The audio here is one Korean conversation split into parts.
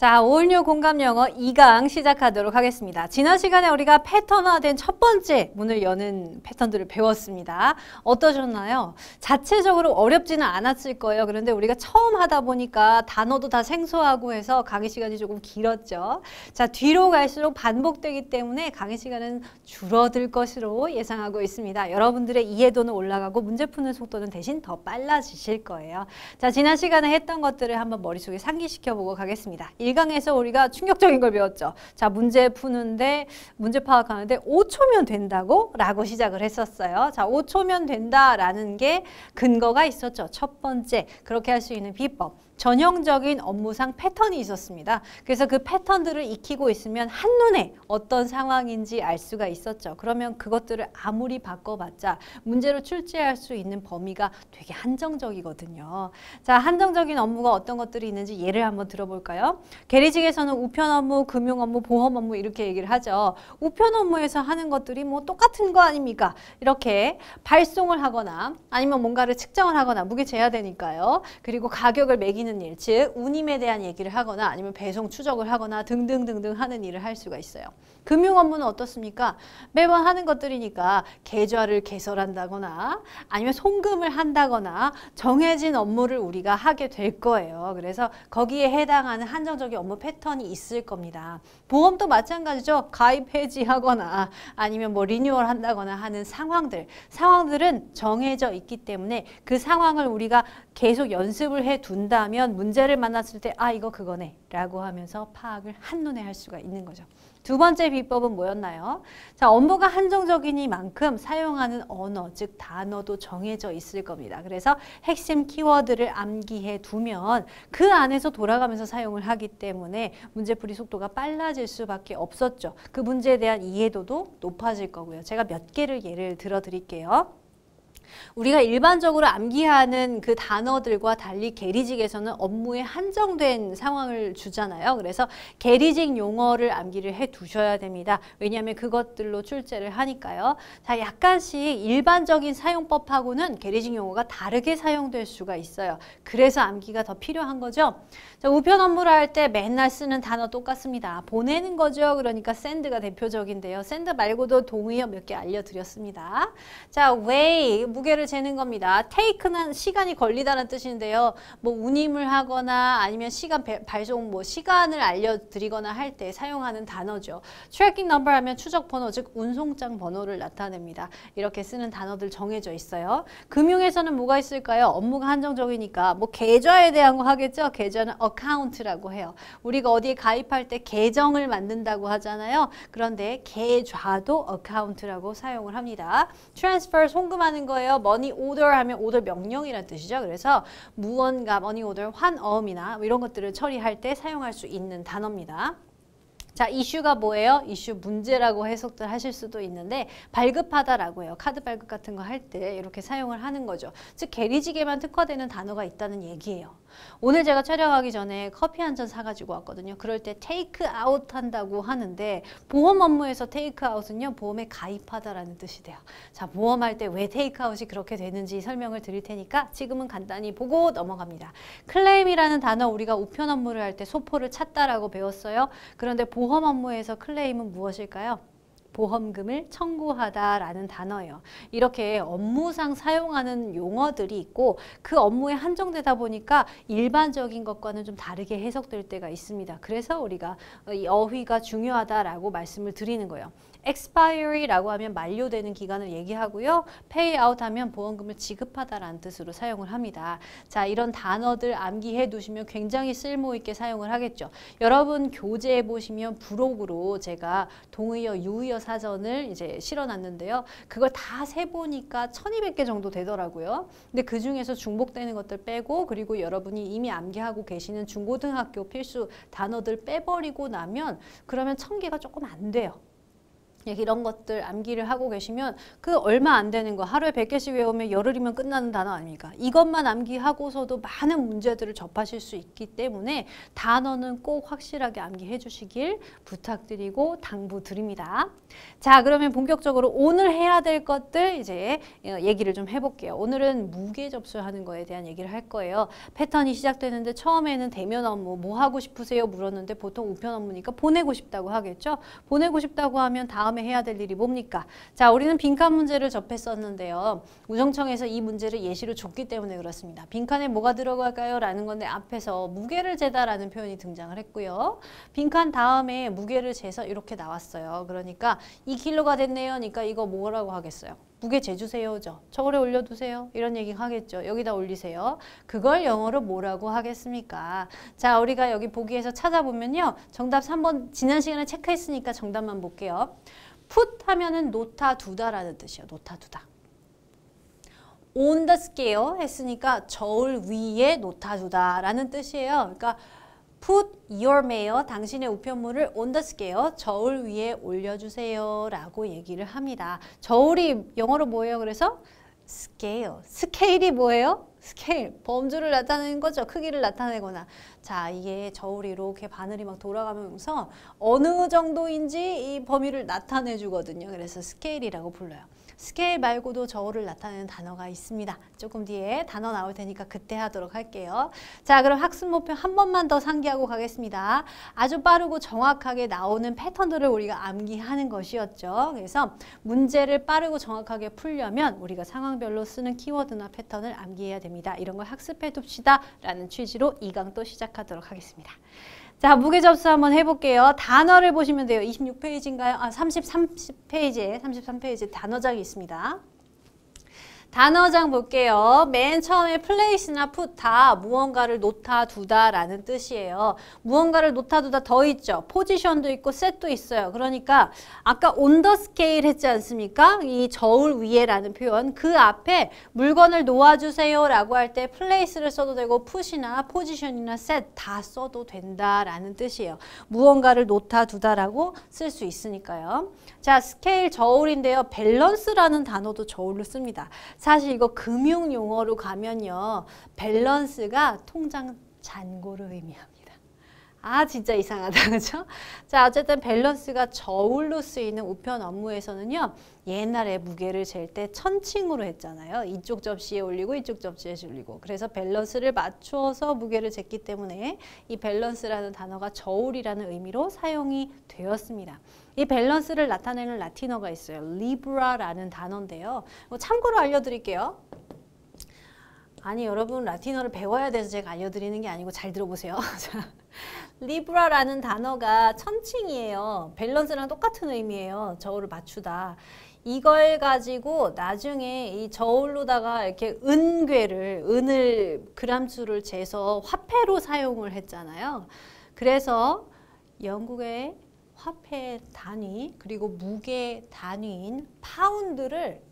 자, 올뉴 공감영어 2강 시작하도록 하겠습니다. 지난 시간에 우리가 패턴화된 첫 번째 문을 여는 패턴들을 배웠습니다. 어떠셨나요? 자체적으로 어렵지는 않았을 거예요. 그런데 우리가 처음 하다 보니까 단어도 다 생소하고 해서 강의 시간이 조금 길었죠. 자, 뒤로 갈수록 반복되기 때문에 강의 시간은 줄어들 것으로 예상하고 있습니다. 여러분들의 이해도는 올라가고 문제 푸는 속도는 대신 더 빨라지실 거예요. 자, 지난 시간에 했던 것들을 한번 머릿속에 상기시켜보고 가겠습니다. 1강에서 우리가 충격적인 걸 배웠죠. 자, 문제 푸는데, 문제 파악하는데 5초면 된다고? 라고 시작을 했었어요. 자, 5초면 된다라는 게 근거가 있었죠. 첫 번째, 그렇게 할 수 있는 비법. 전형적인 업무상 패턴이 있었습니다. 그래서 그 패턴들을 익히고 있으면 한눈에 어떤 상황인지 알 수가 있었죠. 그러면 그것들을 아무리 바꿔봤자 문제로 출제할 수 있는 범위가 되게 한정적이거든요. 자, 한정적인 업무가 어떤 것들이 있는지 예를 한번 들어볼까요? 계리직에서는 우편 업무, 금융 업무, 보험 업무 이렇게 얘기를 하죠. 우편 업무에서 하는 것들이 뭐 똑같은 거 아닙니까? 이렇게 발송을 하거나 아니면 뭔가를 측정을 하거나 무게 재야 되니까요. 그리고 가격을 매기는 일, 즉 운임에 대한 얘기를 하거나 아니면 배송 추적을 하거나 등등등등 하는 일을 할 수가 있어요. 금융 업무는 어떻습니까? 매번 하는 것들이니까 계좌를 개설한다거나 아니면 송금을 한다거나 정해진 업무를 우리가 하게 될 거예요. 그래서 거기에 해당하는 한정적인 업무 패턴이 있을 겁니다. 보험도 마찬가지죠. 가입 해지하거나 아니면 뭐 리뉴얼 한다거나 하는 상황들은 정해져 있기 때문에 그 상황을 우리가 계속 연습을 해 둔다면 문제를 만났을 때 아, 이거 그거네 라고 하면서 파악을 한눈에 할 수가 있는 거죠. 두 번째 비법은 뭐였나요? 자, 업무가 한정적이니만큼 사용하는 언어, 즉 단어도 정해져 있을 겁니다. 그래서 핵심 키워드를 암기해 두면 그 안에서 돌아가면서 사용을 하기 때문에 문제풀이 속도가 빨라질 수밖에 없었죠. 그 문제에 대한 이해도도 높아질 거고요. 제가 몇 개를 예를 들어 드릴게요. 우리가 일반적으로 암기하는 그 단어들과 달리 계리직에서는 업무에 한정된 상황을 주잖아요. 그래서 계리직 용어를 암기를 해 두셔야 됩니다. 왜냐하면 그것들로 출제를 하니까요. 자, 약간씩 일반적인 사용법하고는 계리직 용어가 다르게 사용될 수가 있어요. 그래서 암기가 더 필요한 거죠. 자, 우편 업무를 할 때 맨날 쓰는 단어 똑같습니다. 보내는 거죠. 그러니까 send가 대표적인데요. send 말고도 동의어 몇 개 알려드렸습니다. 자, weigh, 무게를 재는 겁니다. take는 시간이 걸리다는 뜻인데요. 뭐 운임을 하거나 아니면 시간 발송 뭐 시간을 알려드리거나 할 때 사용하는 단어죠. tracking number 하면 추적 번호, 즉 운송장 번호를 나타냅니다. 이렇게 쓰는 단어들 정해져 있어요. 금융에서는 뭐가 있을까요? 업무가 한정적이니까 뭐 계좌에 대한 거 하겠죠. 계좌는 account라고 해요. 우리가 어디에 가입할 때 계정을 만든다고 하잖아요. 그런데 계좌도 account라고 사용을 합니다. transfer 송금하는 거예요. money order 하면 order 명령이라는 뜻이죠. 그래서 무언가 money order 환어음이나 이런 것들을 처리할 때 사용할 수 있는 단어입니다. 자, 이슈가 뭐예요? 이슈 문제라고 해석들 하실 수도 있는데 발급하다라고 해요. 카드 발급 같은 거 할 때 이렇게 사용을 하는 거죠. 즉 계리직에만 특화되는 단어가 있다는 얘기예요. 오늘 제가 촬영하기 전에 커피 한 잔 사가지고 왔거든요. 그럴 때 테이크 아웃 한다고 하는데 보험 업무에서 테이크 아웃은요. 보험에 가입하다라는 뜻이 돼요. 자, 보험할 때 왜 테이크 아웃이 그렇게 되는지 설명을 드릴 테니까 지금은 간단히 보고 넘어갑니다. 클레임이라는 단어 우리가 우편 업무를 할 때 소포를 찾다라고 배웠어요. 그런데 보험 업무에서 클레임은 무엇일까요? 보험금을 청구하다라는 단어예요. 이렇게 업무상 사용하는 용어들이 있고 그 업무에 한정되다 보니까 일반적인 것과는 좀 다르게 해석될 때가 있습니다. 그래서 우리가 이 어휘가 중요하다라고 말씀을 드리는 거예요. expiry라고 하면 만료되는 기간을 얘기하고요. pay out 하면 보험금을 지급하다라는 뜻으로 사용을 합니다. 자, 이런 단어들 암기해 두시면 굉장히 쓸모 있게 사용을 하겠죠. 여러분 교재에 보시면 부록으로 제가 동의어, 유의어 사전을 이제 실어놨는데요. 그걸 다 세보니까 1200개 정도 되더라고요. 근데 그 중에서 중복되는 것들 빼고 그리고 여러분이 이미 암기하고 계시는 중고등학교 필수 단어들 빼버리고 나면 그러면 1000개가 조금 안 돼요. 이런 것들 암기를 하고 계시면 그 얼마 안 되는 거 하루에 100개씩 외우면 열흘이면 끝나는 단어 아닙니까? 이것만 암기하고서도 많은 문제들을 접하실 수 있기 때문에 단어는 꼭 확실하게 암기해 주시길 부탁드리고 당부드립니다. 자, 그러면 본격적으로 오늘 해야 될 것들 이제 얘기를 좀 해볼게요. 오늘은 무게 접수하는 거에 대한 얘기를 할 거예요. 패턴이 시작되는데 처음에는 대면 업무 뭐 하고 싶으세요? 물었는데 보통 우편 업무니까 보내고 싶다고 하겠죠? 보내고 싶다고 하면 다음에 해야 될 일이 뭡니까? 자, 우리는 빈칸 문제를 접했었는데요. 우정청에서 이 문제를 예시로 줬기 때문에 그렇습니다. 빈칸에 뭐가 들어갈까요? 라는 건데 앞에서 무게를 재다라는 표현이 등장을 했고요. 빈칸 다음에 무게를 재서 이렇게 나왔어요. 그러니까 2kg가 됐네요. 그러니까 이거 뭐라고 하겠어요? 무게 재주세요죠. 저울에 올려두세요. 이런 얘기 하겠죠. 여기다 올리세요. 그걸 영어로 뭐라고 하겠습니까? 자, 우리가 여기 보기에서 찾아보면요. 정답 3번 지난 시간에 체크했으니까 정답만 볼게요. put 하면은 놓다 두다라는 뜻이에요. 놓다 두다. on the scale 했으니까 저울 위에 놓다 두다라는 뜻이에요. 그러니까 put your mail, 당신의 우편물을 on the scale, 저울 위에 올려주세요 라고 얘기를 합니다. 저울이 영어로 뭐예요? 그래서 scale. 스케일이 뭐예요? 스케일. 범주를 나타내는 거죠. 크기를 나타내거나. 자, 이게 저울이 이렇게 바늘이 막 돌아가면서 어느 정도인지 이 범위를 나타내 주거든요. 그래서 스케일이라고 불러요. 스케일 말고도 저울을 나타내는 단어가 있습니다. 조금 뒤에 단어 나올 테니까 그때 하도록 할게요. 자, 그럼 학습 목표 한 번만 더 상기하고 가겠습니다. 아주 빠르고 정확하게 나오는 패턴들을 우리가 암기하는 것이었죠. 그래서 문제를 빠르고 정확하게 풀려면 우리가 상황별로 쓰는 키워드나 패턴을 암기해야 됩니다. 이런 걸 학습해 둡시다 라는 취지로 2강 또 시작하도록 하겠습니다. 자, 무게 접수 한번 해볼게요. 단어를 보시면 돼요. 26페이지인가요? 아, 33페이지에 단어장이 있습니다. 단어장 볼게요. 맨 처음에 place나 put 다 무언가를 놓다 두다 라는 뜻이에요. 무언가를 놓다 두다 더 있죠. 포지션도 있고 set도 있어요. 그러니까 아까 on the scale 했지 않습니까? 이 저울 위에 라는 표현 그 앞에 물건을 놓아주세요 라고 할 때 place를 써도 되고 put이나 position이나 set 다 써도 된다라는 뜻이에요. 무언가를 놓다 두다라고 쓸 수 있으니까요. 자, 스케일 저울인데요. 밸런스라는 단어도 저울로 씁니다. 사실 이거 금융 용어로 가면요. 밸런스가 통장 잔고를 의미합니다. 아, 진짜 이상하다. 그죠? 자, 어쨌든 밸런스가 저울로 쓰이는 우편 업무에서는요. 옛날에 무게를 잴 때 천칭으로 했잖아요. 이쪽 접시에 올리고 이쪽 접시에 올리고. 그래서 밸런스를 맞추어서 무게를 쟀기 때문에 이 밸런스라는 단어가 저울이라는 의미로 사용이 되었습니다. 이 밸런스를 나타내는 라틴어가 있어요. 리브라라는 단어인데요. 참고로 알려드릴게요. 아니, 여러분 라틴어를 배워야 돼서 제가 알려드리는 게 아니고 잘 들어보세요. 리브라라는 단어가 천칭이에요. 밸런스랑 똑같은 의미예요. 저울을 맞추다. 이걸 가지고 나중에 이 저울로다가 이렇게 은을 그람수를 재서 화폐로 사용을 했잖아요. 그래서 영국의 화폐 단위 그리고 무게 단위인 파운드를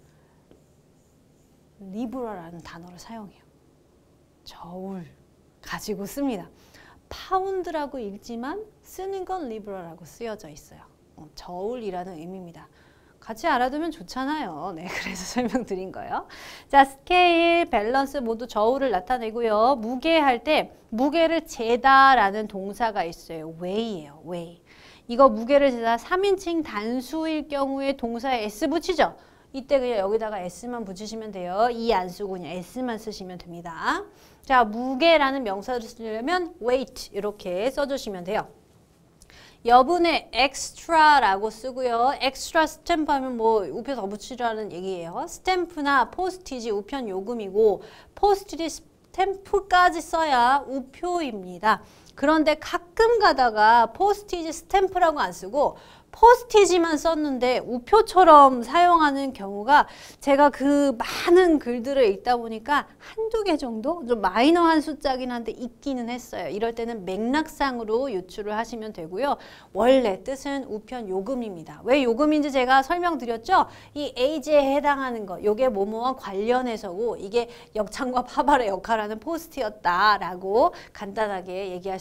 리브라라는 단어를 사용해요. 저울 가지고 씁니다. 파운드라고 읽지만 쓰는 건 리브라라고 쓰여져 있어요. 저울이라는 의미입니다. 같이 알아두면 좋잖아요. 네, 그래서 설명드린 거예요. 자, 스케일, 밸런스 모두 저울을 나타내고요. 무게 할 때 무게를 재다라는 동사가 있어요. weigh예요. weigh. 이거 무게를 재다 3인칭 단수일 경우에 동사에 s 붙이죠. 이때 그냥 여기다가 s만 붙이시면 돼요. 이 안 쓰고 그냥 s만 쓰시면 됩니다. 자, 무게라는 명사를 쓰려면 weight 이렇게 써주시면 돼요. 여분의 extra라고 쓰고요. extra 스탬프 하면 뭐 우표 더 붙이라는 얘기예요. 스탬프나 포스티지 우편 요금이고 포스티지 스탬프까지 써야 우표입니다. 그런데 가끔 가다가 포스티지 스탬프라고 안 쓰고 포스티지만 썼는데 우표처럼 사용하는 경우가 제가 그 많은 글들을 읽다 보니까 한두 개 정도 좀 마이너한 숫자긴 한데 있기는 했어요. 이럴 때는 맥락상으로 유추를 하시면 되고요. 원래 뜻은 우편 요금입니다. 왜 요금인지 제가 설명드렸죠? 이 AG에 해당하는 거, 요게 뭐뭐와 관련해서고 이게 역창과 파발의 역할하는 포스트였다라고 간단하게 얘기할 수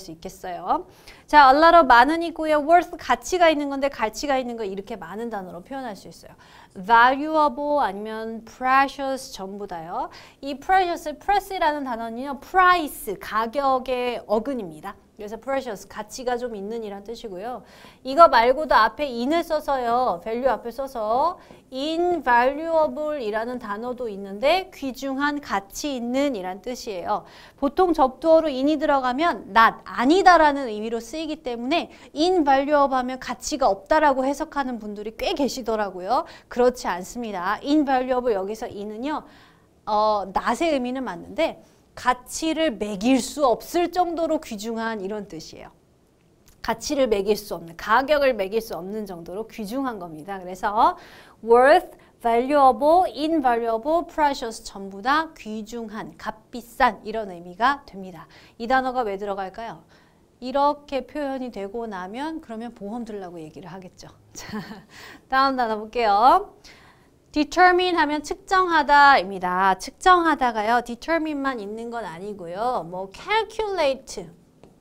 수 있겠어요. 자, a lot of 많은 있고요. worth 가치가 있는 건데 가치가 있는 거 이렇게 많은 단어로 표현할 수 있어요. valuable 아니면 precious 전부 다요. 이 precious, press이라는 단어는요. price, 가격의 어근입니다. 그래서 precious, 가치가 좀 있는 이란 뜻이고요. 이거 말고도 앞에 in을 써서요. value 앞에 써서 invaluable 이라는 단어도 있는데 귀중한 가치 있는 이란 뜻이에요. 보통 접두어로 in이 들어가면 not, 아니다라는 의미로 쓰이기 때문에 invaluable 하면 가치가 없다라고 해석하는 분들이 꽤 계시더라고요. 그렇지 않습니다. invaluable 여기서 in은요. not의 의미는 맞는데 가치를 매길 수 없을 정도로 귀중한 이런 뜻이에요. 가치를 매길 수 없는, 가격을 매길 수 없는 정도로 귀중한 겁니다. 그래서 worth, valuable, invaluable, precious 전부 다 귀중한, 값비싼 이런 의미가 됩니다. 이 단어가 왜 들어갈까요? 이렇게 표현이 되고 나면 그러면 보험 들라고 얘기를 하겠죠. 자, 다음 단어 볼게요. determine 하면 측정하다입니다. 측정하다가요. determine만 있는 건 아니고요. 뭐 calculate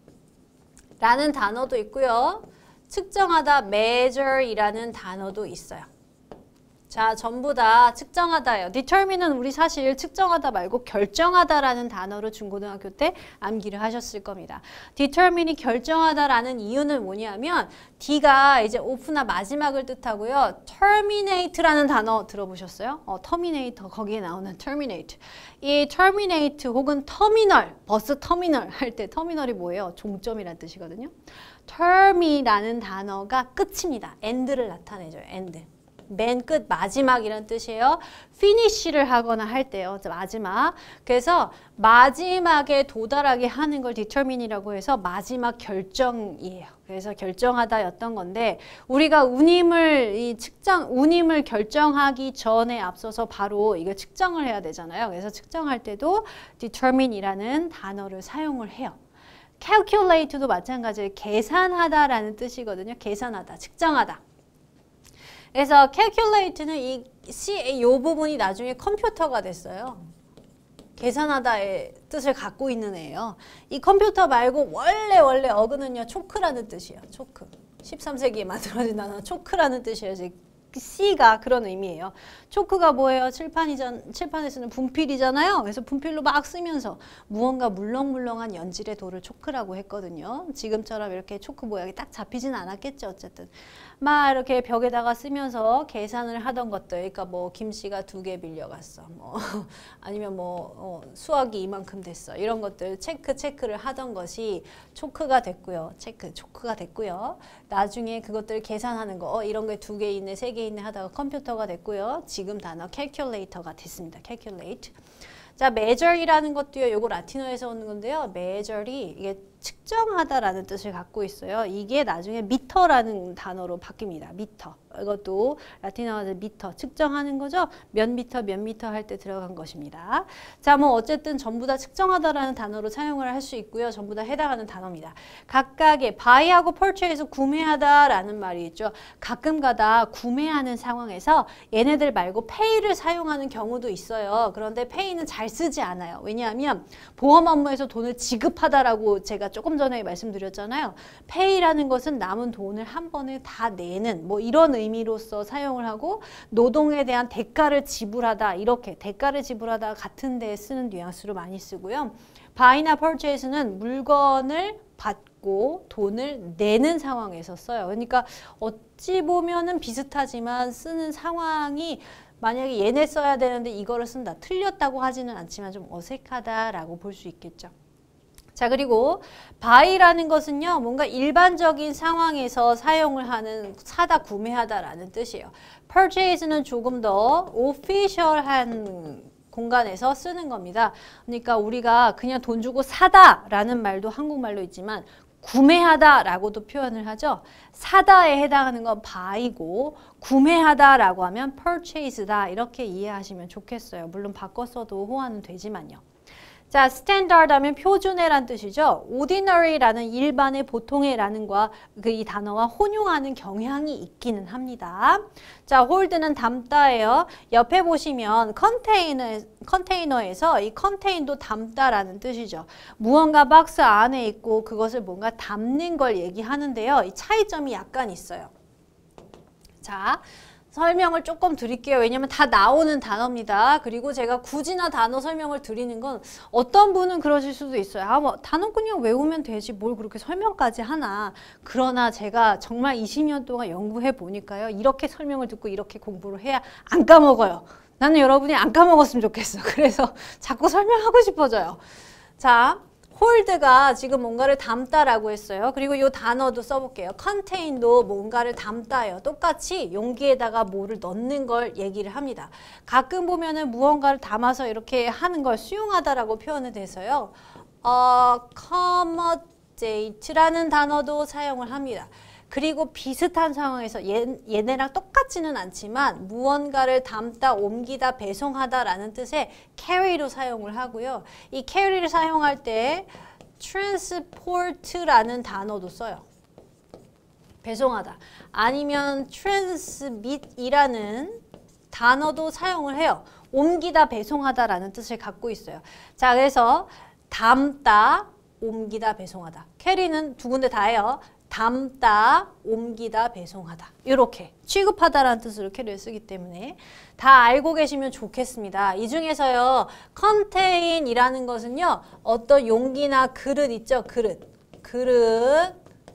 라는 단어도 있고요. 측정하다 measure 이라는 단어도 있어요. 자, 전부 다 측정하다예요. determine은 우리 사실 측정하다 말고 결정하다라는 단어로 중고등학교 때 암기를 하셨을 겁니다. determine이 결정하다라는 이유는 뭐냐면 D가 이제 오프나 마지막을 뜻하고요. terminate라는 단어 들어보셨어요? terminator 거기에 나오는 terminate. 이 terminate 혹은 터미널, 버스 터미널 할 때 터미널이 뭐예요? 종점이라는 뜻이거든요. term이라는 단어가 끝입니다. end를 나타내죠. end. 맨 끝, 마지막이란 뜻이에요. finish를 하거나 할 때요. 마지막. 그래서 마지막에 도달하게 하는 걸 determine이라고 해서 마지막 결정이에요. 그래서 결정하다였던 건데 우리가 운임을 결정하기 전에 앞서서 바로 이걸 측정을 해야 되잖아요. 그래서 측정할 때도 determine이라는 단어를 사용을 해요. calculate도 마찬가지로 계산하다라는 뜻이거든요. 계산하다, 측정하다. 그래서 calculate는 이 부분이 나중에 컴퓨터가 됐어요. 계산하다의 뜻을 갖고 있는 애예요. 이 컴퓨터 말고 원래 어근은요. 초크라는 뜻이에요. 초크. 13세기에 만들어진 단어 초크라는 뜻이에요. C가 그런 의미예요. 초크가 뭐예요? 칠판에 쓰는 분필이잖아요. 그래서 분필로 막 쓰면서 무언가 물렁물렁한 연질의 돌을 초크라고 했거든요. 지금처럼 이렇게 초크 모양이 딱 잡히진 않았겠죠. 어쨌든 막 이렇게 벽에다가 쓰면서 계산을 하던 것들. 그러니까 뭐 김씨가 2개 빌려갔어. 뭐 아니면 뭐 수학이 이만큼 됐어. 이런 것들 체크를 하던 것이 초크가 됐고요. 초크가 됐고요. 나중에 그것들 계산하는 거 이런 게 2개 있네, 3개 있네 하다가 컴퓨터가 됐고요. 지금 단어 calculator가 됐습니다. calculate. 자, measure이라는 것도요. 요거 라틴어에서 오는 건데요. measure이 이게 측정하다라는 뜻을 갖고 있어요. 이게 나중에 미터라는 단어로 바뀝니다. 미터. 이것도 라틴어에서 미터, 측정하는 거죠. 몇 미터 할 때 들어간 것입니다. 자, 뭐 어쨌든 전부 다 측정하다라는 단어로 사용을 할 수 있고요. 전부 다 해당하는 단어입니다. 각각의 buy하고 purchase에서 구매하다라는 말이 있죠. 가끔가다 구매하는 상황에서 얘네들 말고 pay를 사용하는 경우도 있어요. 그런데 pay는 잘 쓰지 않아요. 왜냐하면 보험 업무에서 돈을 지급하다라고 제가 조금 전에 말씀드렸잖아요. pay라는 것은 남은 돈을 한 번에 다 내는 뭐 이런 의미로서 사용을 하고 노동에 대한 대가를 지불하다 이렇게 대가를 지불하다 같은 데에 쓰는 뉘앙스로 많이 쓰고요. buy나 purchase는 물건을 받고 돈을 내는 상황에서 써요. 그러니까 어찌 보면은 비슷하지만 쓰는 상황이 만약에 얘네 써야 되는데 이거를 쓴다. 틀렸다고 하지는 않지만 좀 어색하다라고 볼 수 있겠죠. 자, 그리고 buy라는 것은요. 뭔가 일반적인 상황에서 사용을 하는 사다, 구매하다라는 뜻이에요. purchase는 조금 더 official한 공간에서 쓰는 겁니다. 그러니까 우리가 그냥 돈 주고 사다라는 말도 한국말로 있지만 구매하다라고도 표현을 하죠. 사다에 해당하는 건 buy고 구매하다라고 하면 purchase다 이렇게 이해하시면 좋겠어요. 물론 바꿔 써도 호환은 되지만요. 자, standard 하면 표준애란 뜻이죠. ordinary라는 일반의 보통애라는 과 이 단어와 혼용하는 경향이 있기는 합니다. 자, hold는 담다예요. 옆에 보시면 컨테이너에서 이 contain도 담다라는 뜻이죠. 무언가 박스 안에 있고 그것을 뭔가 담는 걸 얘기하는데요. 이 차이점이 약간 있어요. 자, 설명을 조금 드릴게요. 왜냐면 다 나오는 단어입니다. 그리고 제가 굳이나 단어 설명을 드리는 건 어떤 분은 그러실 수도 있어요. 아, 뭐 단어 그냥 외우면 되지 뭘 그렇게 설명까지 하나. 그러나 제가 정말 20년 동안 연구해 보니까요. 이렇게 설명을 듣고 이렇게 공부를 해야 안 까먹어요. 나는 여러분이 안 까먹었으면 좋겠어. 그래서 자꾸 설명하고 싶어져요. 자, hold가 지금 뭔가를 담다라고 했어요. 그리고 이 단어도 써볼게요. contain도 뭔가를 담다예요. 똑같이 용기에다가 뭐를 넣는 걸 얘기를 합니다. 가끔 보면은 무언가를 담아서 이렇게 하는 걸 수용하다라고 표현을 해서요. accommodate라는 단어도 사용을 합니다. 그리고 비슷한 상황에서 얘네랑 똑같지는 않지만 무언가를 담다, 옮기다, 배송하다라는 뜻의 carry로 사용을 하고요. 이 carry를 사용할 때 transport라는 단어도 써요. 배송하다. 아니면 transmit이라는 단어도 사용을 해요. 옮기다, 배송하다라는 뜻을 갖고 있어요. 자, 그래서 담다, 옮기다, 배송하다. carry는 두 군데 다 해요. 담다, 옮기다, 배송하다. 이렇게 취급하다라는 뜻으로 carry를 쓰기 때문에 다 알고 계시면 좋겠습니다. 이 중에서요. contain이라는 것은요. 어떤 용기나 그릇 있죠? 그릇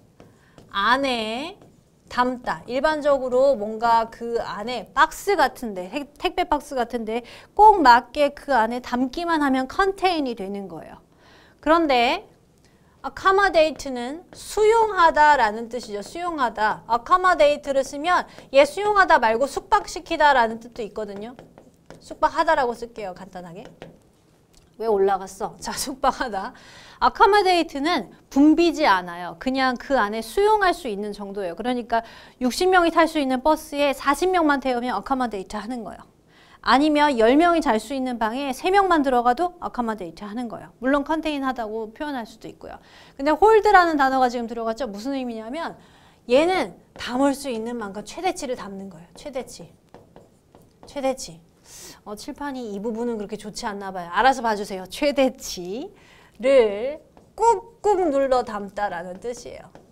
안에 담다. 일반적으로 뭔가 그 안에 박스 같은데, 택배 박스 같은데 꼭 맞게 그 안에 담기만 하면 contain이 되는 거예요. 그런데 accommodate는 수용하다라는 뜻이죠. 수용하다. accommodate를 쓰면 얘 수용하다 말고 숙박시키다라는 뜻도 있거든요. 숙박하다라고 쓸게요. 간단하게. 왜 올라갔어? 자, 숙박하다. accommodate는 붐비지 않아요. 그냥 그 안에 수용할 수 있는 정도예요. 그러니까 60명이 탈 수 있는 버스에 40명만 태우면 accommodate 하는 거예요. 아니면 10명이 잘 수 있는 방에 3명만 들어가도 accommodate 하는 거예요. 물론 contain 하다고 표현할 수도 있고요. 근데 hold라는 단어가 지금 들어갔죠? 무슨 의미냐면 얘는 담을 수 있는 만큼 최대치를 담는 거예요. 최대치. 칠판이 이 부분은 그렇게 좋지 않나 봐요. 알아서 봐주세요. 최대치를 꾹꾹 눌러 담다라는 뜻이에요.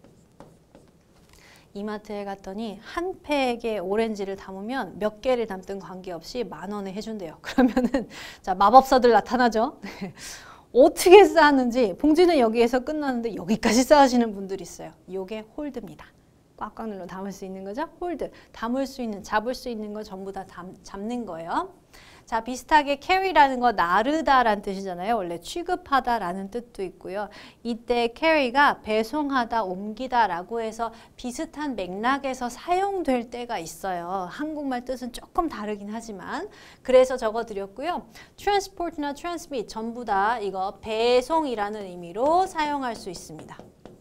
이마트에 갔더니 한 팩의 오렌지를 담으면 몇 개를 담든 관계없이 10,000원에 해준대요. 그러면은 자, 마법사들 나타나죠. 어떻게 쌓았는지 봉지는 여기에서 끝나는데 여기까지 쌓으시는 분들이 있어요. 이게 홀드입니다. 꽉꽉 눌러 담을 수 있는 거죠. 홀드. 담을 수 있는, 잡을 수 있는 거 전부 다 잡는 거예요. 자, 비슷하게 carry라는 거 나르다라는 뜻이잖아요. 원래 취급하다라는 뜻도 있고요. 이때 carry가 배송하다, 옮기다라고 해서 비슷한 맥락에서 사용될 때가 있어요. 한국말 뜻은 조금 다르긴 하지만 그래서 적어드렸고요. transport나 transmit 전부 다 이거 배송이라는 의미로 사용할 수 있습니다.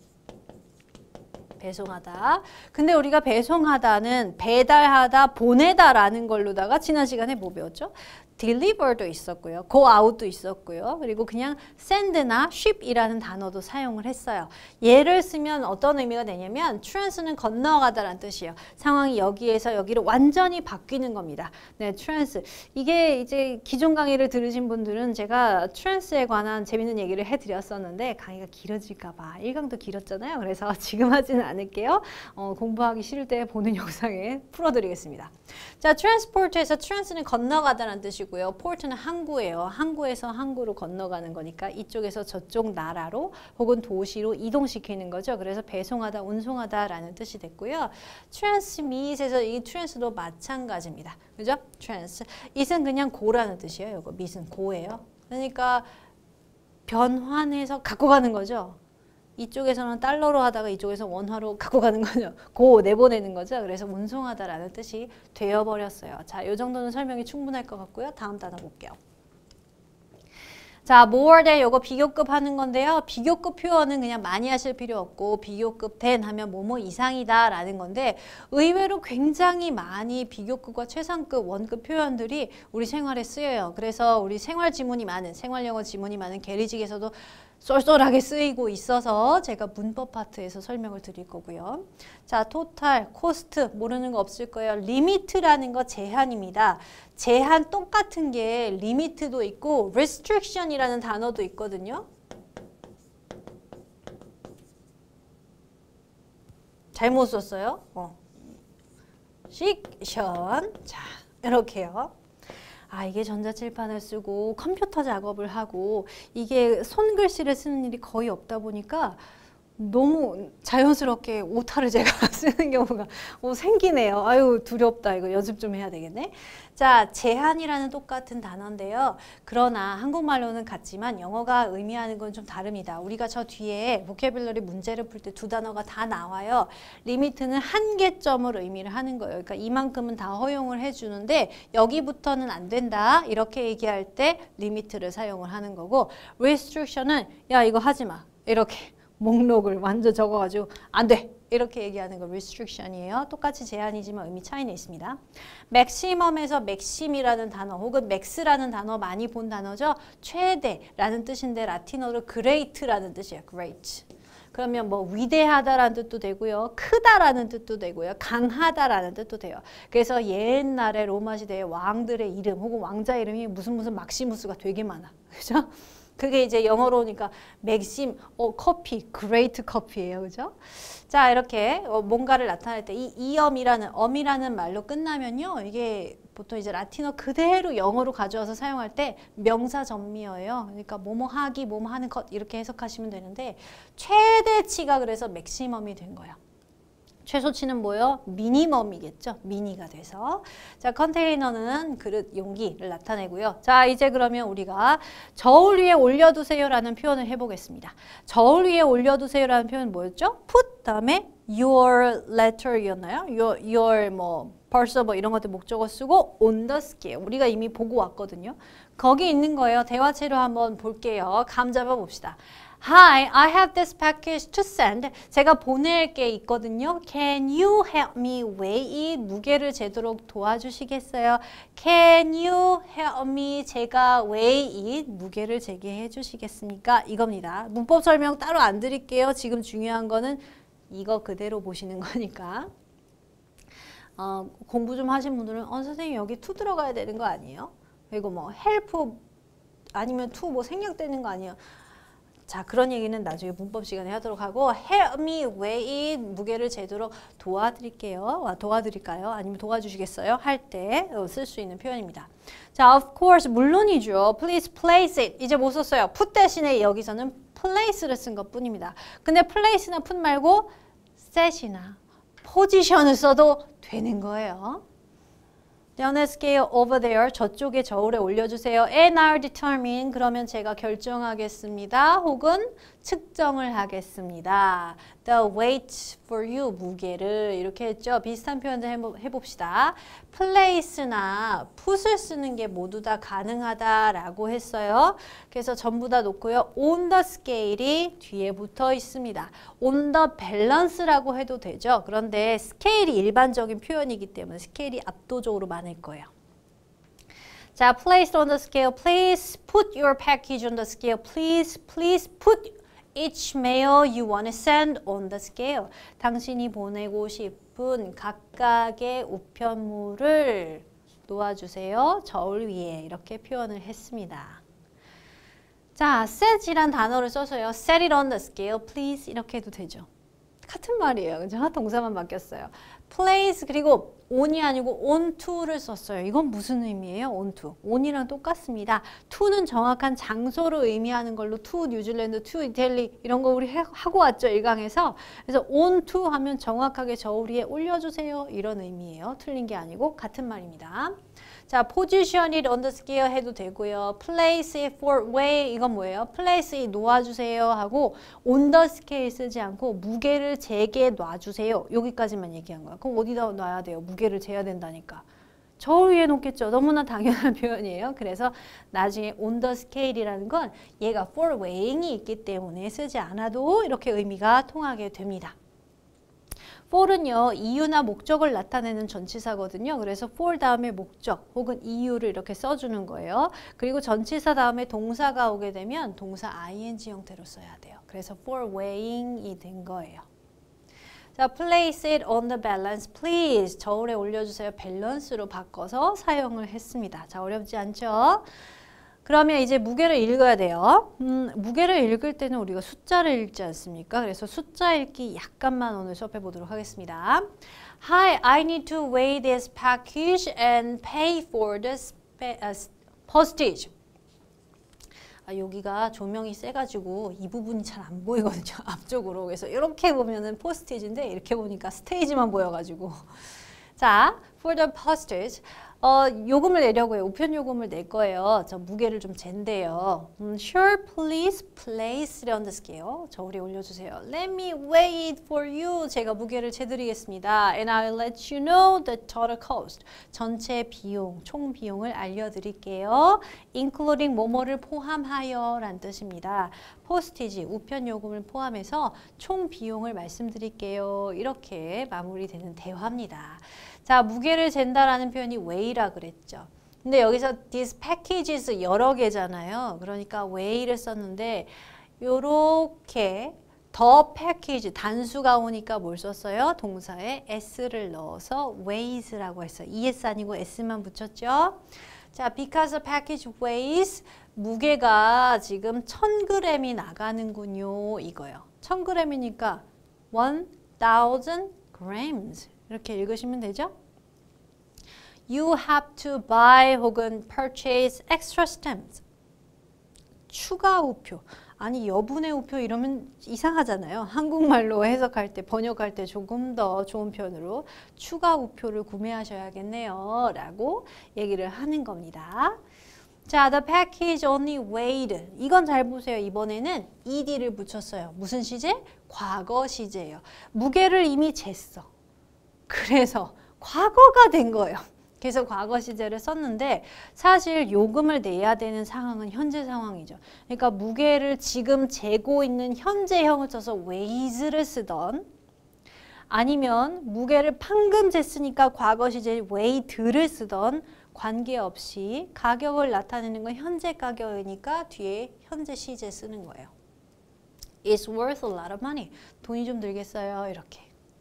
배송하다. 근데 우리가 배송하다는 배달하다, 보내다라는 걸로다가 지난 시간에 뭐 배웠죠? deliver도 있었고요. go out도 있었고요. 그리고 그냥 send나 ship이라는 단어도 사용을 했어요. 얘를 쓰면 어떤 의미가 되냐면 trans는 건너가다라는 뜻이에요. 상황이 여기에서 여기로 완전히 바뀌는 겁니다. 네, trans. 이게 이제 기존 강의를 들으신 분들은 제가 trans에 관한 재밌는 얘기를 해드렸었는데 강의가 길어질까 봐 1강도 길었잖아요. 그래서 지금 하지는 않을게요. 공부하기 싫을 때 보는 영상에 풀어드리겠습니다. 자, transport에서 trans는 건너가다라는 뜻이고 port는 항구예요. 항구에서 항구로 건너가는 거니까 이쪽에서 저쪽 나라로 혹은 도시로 이동시키는 거죠. 그래서 배송하다, 운송하다라는 뜻이 됐고요. transmit에서 이 trans도 마찬가지입니다. 그죠? trans. it은 그냥 고라는 뜻이에요. 이거 mit은 고예요. 그러니까 변환해서 갖고 가는 거죠. 이쪽에서는 달러로 하다가 이쪽에서 원화로 갖고 가는 거죠. 고 내보내는 거죠. 그래서 운송하다라는 뜻이 되어버렸어요. 자, 이 정도는 설명이 충분할 것 같고요. 다음 단어 볼게요. 자, more than 요거 비교급 하는 건데요. 비교급 표현은 그냥 많이 하실 필요 없고 비교급 than 하면 뭐뭐 이상이다 라는 건데 의외로 굉장히 많이 비교급과 최상급, 원급 표현들이 우리 생활에 쓰여요. 그래서 우리 생활 지문이 많은, 생활 영어 지문이 많은 게리직에서도 쏠쏠하게 쓰이고 있어서 제가 문법 파트에서 설명을 드릴 거고요. 자, 토탈, 코스트 모르는 거 없을 거예요. 리미트라는 거 제한입니다. 제한 똑같은 게 리미트도 있고 restriction이라는 단어도 있거든요. 잘못 썼어요. 식션. 자, 이렇게요. 아, 이게 전자칠판을 쓰고 컴퓨터 작업을 하고 이게 손글씨를 쓰는 일이 거의 없다 보니까 너무 자연스럽게 오타를 제가 쓰는 경우가 생기네요. 아유, 두렵다. 이거 연습 좀 해야 되겠네. 자, 제한이라는 똑같은 단어인데요. 그러나 한국말로는 같지만 영어가 의미하는 건 좀 다릅니다. 우리가 저 뒤에 보캐뷸러리 문제를 풀 때 두 단어가 다 나와요. 리미트는 한계점을 의미를 하는 거예요. 그러니까 이만큼은 다 허용을 해주는데 여기부터는 안 된다. 이렇게 얘기할 때 리미트를 사용을 하는 거고 restriction은 야, 이거 하지 마. 이렇게. 목록을 완전 적어가지고 안 돼! 이렇게 얘기하는 거 restriction이에요. 똑같이 제한이지만 의미 차이는 있습니다. maximum에서 maxim이라는 단어 혹은 max라는 단어 많이 본 단어죠. 최대라는 뜻인데 라틴어로 great라는 뜻이에요. great. 그러면 뭐 위대하다라는 뜻도 되고요. 크다라는 뜻도 되고요. 강하다라는 뜻도 돼요. 그래서 옛날에 로마 시대의 왕들의 이름 혹은 왕자 이름이 무슨 막시무스가 되게 많아. 그죠? 그게 이제 영어로 오니까 맥심, 커피, 그레이트 커피예요. 그죠? 자, 이렇게 뭔가를 나타낼 때 이 엄이라는 말로 끝나면요. 이게 보통 이제 라틴어 그대로 영어로 가져와서 사용할 때 명사 전미어예요. 그러니까 뭐뭐 하기, 뭐뭐 하는 것 이렇게 해석하시면 되는데 최대치가 그래서 맥시멈이 된 거예요. 최소치는 뭐예요? 미니멈이겠죠. 미니가 돼서. 자, 컨테이너는 그릇, 용기를 나타내고요. 자, 이제 그러면 우리가 저울 위에 올려두세요라는 표현을 해보겠습니다. 저울 위에 올려두세요라는 표현은 뭐였죠? put 다음에 your letter이었나요? your 뭐 벌써 뭐 이런 것들 목적어 쓰고 on the scale. 우리가 이미 보고 왔거든요. 거기 있는 거예요. 대화체로 한번 볼게요. 감 잡아 봅시다. Hi, I have this package to send. 제가 보낼 게 있거든요. Can you help me weigh it? 무게를 재도록 도와주시겠어요? Can you help me? 제가 weigh it? 무게를 재게 해주시겠습니까? 이겁니다. 문법 설명 따로 안 드릴게요. 지금 중요한 거는 이거 그대로 보시는 거니까. 공부 좀 하신 분들은 선생님 여기 to 들어가야 되는 거 아니에요? 그리고 뭐 help 아니면 to 뭐 생략되는 거 아니에요? 자, 그런 얘기는 나중에 문법 시간에 하도록 하고 help me weigh it 무게를 재도록 도와드릴게요. 도와드릴까요? 아니면 도와주시겠어요? 할 때 쓸 수 있는 표현입니다. 자, of course 물론이죠. Please place it. 이제 못 썼어요. put 대신에 여기서는 place를 쓴 것뿐입니다. 근데 place나 put 말고 set이나 포지션을 써도 되는 거예요. On a scale over there, 저쪽에 저울에 올려주세요. And I'll determine, 그러면 제가 결정하겠습니다. 혹은 측정을 하겠습니다. The weight for you, 무게를 이렇게 했죠. 비슷한 표현을 해봅시다. place나 put을 쓰는 게 모두 다 가능하다라고 했어요. 그래서 전부 다 놓고요. On the scale이 뒤에 붙어 있습니다. On the balance라고 해도 되죠. 그런데 스케일이 일반적인 표현이기 때문에 스케일이 압도적으로 많을 거예요. 자, placed on the scale. Please put your package on the scale. Please put each mail you want to send on the scale. 당신이 보내고 싶은 각각의 우편물을 놓아주세요. 저울 위에 이렇게 표현을 했습니다. 자, set이란 단어를 써서요. Set it on the scale, please 이렇게 해도 되죠. 같은 말이에요. 그죠? 동사만 바뀌었어요. place 그리고 on이 아니고 on to를 썼어요. 이건 무슨 의미예요? on to. on이랑 똑같습니다. to는 정확한 장소를 의미하는 걸로 to 뉴질랜드, to 이탈리 이런 거 우리 하고 왔죠. 1강에서. 그래서 on to 하면 정확하게 저울 위에 올려주세요. 이런 의미예요. 틀린 게 아니고 같은 말입니다. 자, position it on the scale 해도 되고요. place it for weigh 이건 뭐예요? place it 놓아주세요 하고 on the scale 쓰지 않고 무게를 재게 놔주세요. 여기까지만 얘기한 거야. 그럼 어디다 놔야 돼요? 무게를 재야 된다니까. 저 위에 놓겠죠. 너무나 당연한 표현이에요. 그래서 나중에 on the scale이라는 건 얘가 for weighing이 있기 때문에 쓰지 않아도 이렇게 의미가 통하게 됩니다. for은요, 이유나 목적을 나타내는 전치사거든요. 그래서 for 다음에 목적 혹은 이유를 이렇게 써주는 거예요. 그리고 전치사 다음에 동사가 오게 되면 동사 ing 형태로 써야 돼요. 그래서 for weighing이 된 거예요. 자, place it on the balance, please. 저울에 올려주세요. 밸런스로 바꿔서 사용을 했습니다. 자, 어렵지 않죠? 그러면 이제 무게를 읽어야 돼요. 무게를 읽을 때는 우리가 숫자를 읽지 않습니까? 그래서 숫자 읽기 약간만 오늘 수업해 보도록 하겠습니다. Hi, I need to weigh this package and pay for the postage. 여기가 조명이 세가지고 이 부분이 잘 안 보이거든요. 앞쪽으로. 그래서 이렇게 보면은 포스티지인데 이렇게 보니까 스테이지만 보여가지고. 자, for the postage. 요금을 내려고 해요. 우편 요금을 낼 거예요. 저 무게를 좀 잰대요. Sure, please place it on the scale. 저울에 올려주세요. Let me weigh it for you. 제가 무게를 재드리겠습니다. And I'll let you know the total cost. 전체 비용, 총 비용을 알려드릴게요. Including 뭐뭐를 포함하여 라는 뜻입니다. 포스티지, 우편 요금을 포함해서 총 비용을 말씀드릴게요. 이렇게 마무리되는 대화입니다. 자, 무게를 잰다라는 표현이 weigh라 그랬죠. 근데 여기서 these packages 여러 개잖아요. 그러니까 weigh를 썼는데 요렇게 the package 단수가 오니까 뭘 썼어요? 동사에 s를 넣어서 weights라고 했어요. es 아니고 s만 붙였죠. 자, because the package weighs 무게가 지금 1000g이 나가는군요. 이거요. 1000g이니까 1000 grams. 이렇게 읽으시면 되죠? You have to buy 혹은 purchase extra stamps. 추가 우표. 아니 여분의 우표 이러면 이상하잖아요. 한국말로 해석할 때 번역할 때 조금 더 좋은 표현으로 추가 우표를 구매하셔야겠네요. 라고 얘기를 하는 겁니다. 자, the package only weighed. 이건 잘 보세요. 이번에는 ed를 붙였어요. 무슨 시제? 과거 시제예요. 무게를 이미 쟀어. 그래서 과거가 된 거예요. 그래서 과거 시제를 썼는데 사실 요금을 내야 되는 상황은 현재 상황이죠. 그러니까 무게를 지금 재고 있는 현재형을 써서 weights를 쓰던 아니면 무게를 방금 쟀으니까 과거 시제 weight를 쓰던 관계없이 가격을 나타내는 건 현재 가격이니까 뒤에 현재 시제 쓰는 거예요. It's worth a lot of money. 돈이 좀 들겠어요. 이렇게.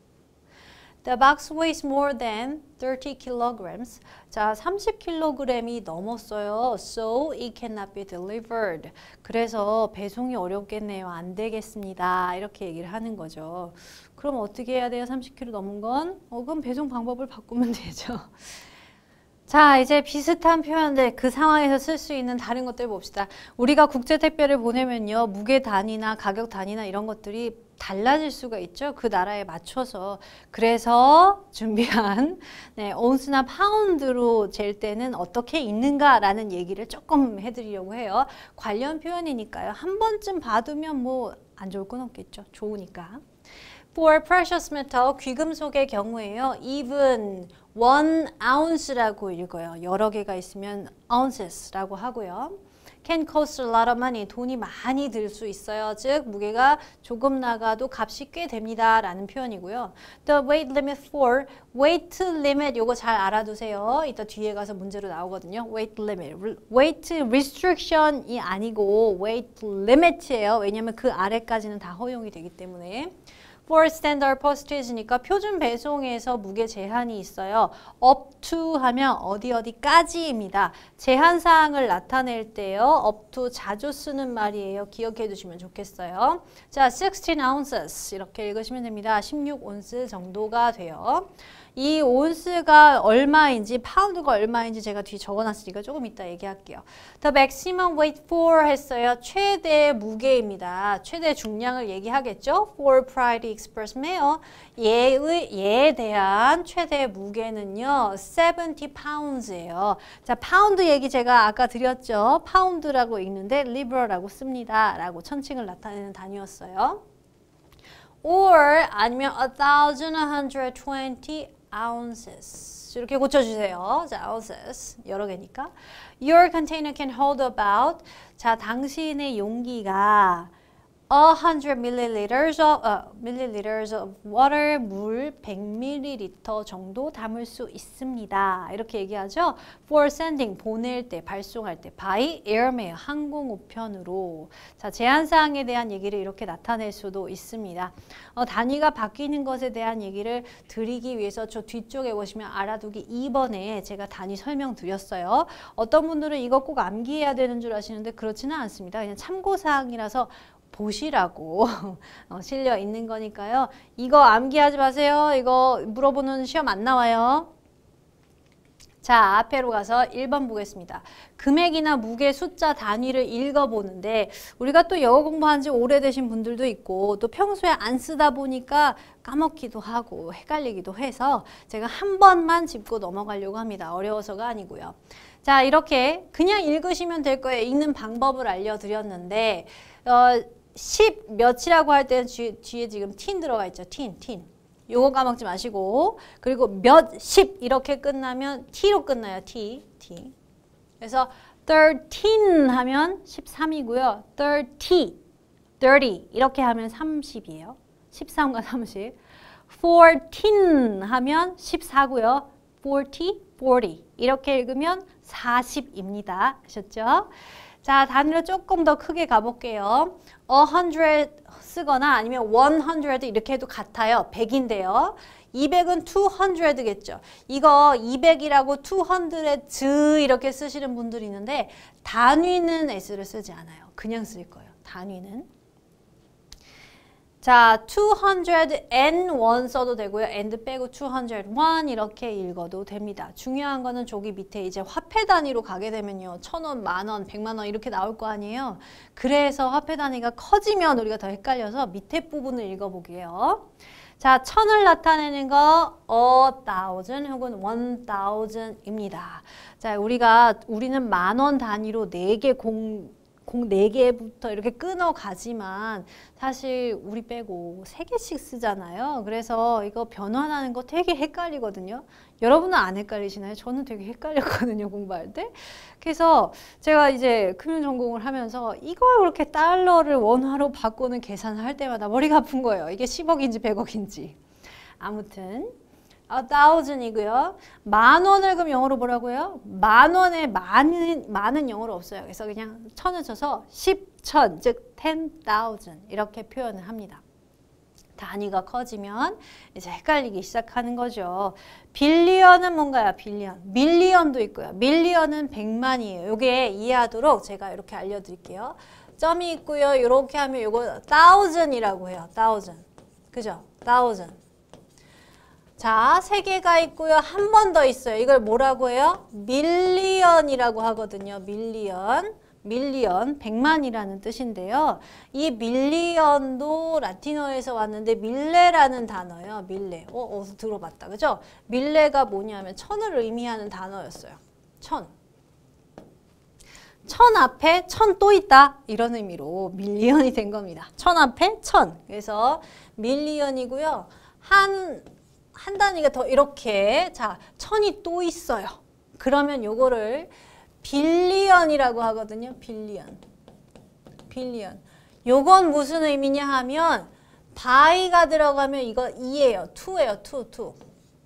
The box weighs more than 30 kilograms. 자, 30kg이 넘었어요. So it cannot be delivered. 그래서 배송이 어렵겠네요. 안 되겠습니다. 이렇게 얘기를 하는 거죠. 그럼 어떻게 해야 돼요? 30kg 넘은 건? 그럼 배송 방법을 바꾸면 되죠. 자, 이제 비슷한 표현들 그 상황에서 쓸 수 있는 다른 것들 봅시다. 우리가 국제택배를 보내면요. 무게 단위나 가격 단위나 이런 것들이 달라질 수가 있죠. 그 나라에 맞춰서. 그래서 준비한 온스나 파운드로 잴 때는 어떻게 있는가라는 얘기를 조금 해드리려고 해요. 관련 표현이니까요. 한 번쯤 봐두면 뭐 안 좋을 건 없겠죠. 좋으니까. For precious metal, 귀금속의 경우에요. even 1 ounce라고 읽어요. 여러 개가 있으면 ounces라고 하고요. can cost a lot of money. 돈이 많이 들 수 있어요. 즉 무게가 조금 나가도 값이 꽤 됩니다. 라는 표현이고요. The weight limit for, weight limit 요거 잘 알아두세요. 이따 뒤에 가서 문제로 나오거든요. weight limit. weight restriction이 아니고 weight limit이에요. 왜냐하면 그 아래까지는 다 허용이 되기 때문에. For standard postage니까 표준 배송에서 무게 제한이 있어요. up to 하면 어디까지입니다. 제한 사항을 나타낼 때요. up to 자주 쓰는 말이에요. 기억해 두시면 좋겠어요. 자, 16 ounces 이렇게 읽으시면 됩니다. 16온스 정도가 돼요. 이 온스가 얼마인지 파운드가 얼마인지 제가 뒤에 적어놨으니까 조금 이따 얘기할게요. The maximum weight for 했어요. 최대 무게입니다. 최대 중량을 얘기하겠죠. For Pride Express Mail 얘에 대한 최대 무게는요. 70 pounds예요. 자, 파운드 얘기 제가 아까 드렸죠. 파운드라고 읽는데 liberal라고 씁니다. 라고 천칭을 나타내는 단위였어요. Or 아니면 1120 ounces ounces 이렇게 고쳐주세요. 자, ounces 여러 개니까. Your container can hold about. 자, 당신의 용기가 100 milliliters of water, 물 100ml 정도 담을 수 있습니다. 이렇게 얘기하죠. For sending, 보낼 때, 발송할 때, by airmail, 항공우편으로. 자, 제한사항에 대한 얘기를 이렇게 나타낼 수도 있습니다. 단위가 바뀌는 것에 대한 얘기를 드리기 위해서 저 뒤쪽에 보시면 알아두기 2번에 제가 단위 설명드렸어요. 어떤 분들은 이거 꼭 암기해야 되는 줄 아시는데 그렇지는 않습니다. 그냥 참고사항이라서 보시라고 실려 있는 거니까요. 이거 암기하지 마세요. 이거 물어보는 시험 안 나와요. 자, 앞에로 가서 1번 보겠습니다. 금액이나 무게, 숫자, 단위를 읽어보는데 우리가 또 영어 공부한 지 오래되신 분들도 있고 또 평소에 안 쓰다 보니까 까먹기도 하고 헷갈리기도 해서 제가 한 번만 짚고 넘어가려고 합니다. 어려워서가 아니고요. 자, 이렇게 그냥 읽으시면 될 거예요. 읽는 방법을 알려드렸는데 10 몇이라고 할 때는 뒤에 지금 틴 들어가 있죠. 틴. 요거 까먹지 마시고 그리고 몇, 10 이렇게 끝나면 t로 끝나요. t. 그래서 13 하면 13이고요. 30 이렇게 하면 30이에요. 13과 30. 14 하면 14고요. 40 이렇게 읽으면 40입니다. 아셨죠? 자, 단위를 조금 더 크게 가볼게요. 100 쓰거나 아니면 100 이렇게 해도 같아요. 100인데요. 200은 200겠죠. 이거 200이라고 200 이렇게 쓰시는 분들이 있는데 단위는 S를 쓰지 않아요. 그냥 쓸 거예요. 단위는. 자, 201 써도 되고요. and 빼고 201 이렇게 읽어도 됩니다. 중요한 거는 저기 밑에 이제 화폐 단위로 가게 되면요. 1000원, 만원, 100만원 이렇게 나올 거 아니에요. 그래서 화폐 단위가 커지면 우리가 더 헷갈려서 밑에 부분을 읽어보게요. 자, 1000을 나타내는 거 1000 혹은 1000입니다. 자, 우리는 만원 단위로 4개 공 4개부터 이렇게 끊어가지만 사실 우리 빼고 3개씩 쓰잖아요. 그래서 이거 변환하는 거 되게 헷갈리거든요. 여러분은 안 헷갈리시나요? 저는 되게 헷갈렸거든요, 공부할 때. 그래서 제가 이제 금융전공을 하면서 이걸 그렇게 달러를 원화로 바꾸는 계산을 할 때마다 머리가 아픈 거예요. 이게 10억인지 100억인지. 아무튼 1000이고요. 만원을 그럼 영어로 뭐라고요? 만원에 많은 영어로 없어요. 그래서 그냥 1000을 쳐서 10,000, 즉 10,000 이렇게 표현을 합니다. 단위가 커지면 이제 헷갈리기 시작하는 거죠. 빌리언은 뭔가요? 빌리언. 밀리언도 있고요. 밀리언은 100만이에요. 이게 이해하도록 제가 이렇게 알려드릴게요. 점이 있고요. 이렇게 하면 이거 1000이라고 해요. 1000. 그죠? 1000. 자, 3개가 있고요. 한 번 더 있어요. 이걸 뭐라고 해요? 밀리언이라고 하거든요. 밀리언. 100만이라는 뜻인데요. 이 밀리언도 라틴어에서 왔는데 밀레라는 단어예요. 밀레. 어디서 들어봤다. 그죠? 밀레가 뭐냐면 1000을 의미하는 단어였어요. 1000. 1000 앞에 1000 또 있다. 이런 의미로 밀리언이 된 겁니다. 1000 앞에 1000. 그래서 밀리언이고요. 한 단위가 더 이렇게 자 1000이 또 있어요. 그러면 요거를 빌리언이라고 하거든요. 빌리언. 요건 무슨 의미냐 하면 by가 들어가면 이거 2예요. 2예요. 2.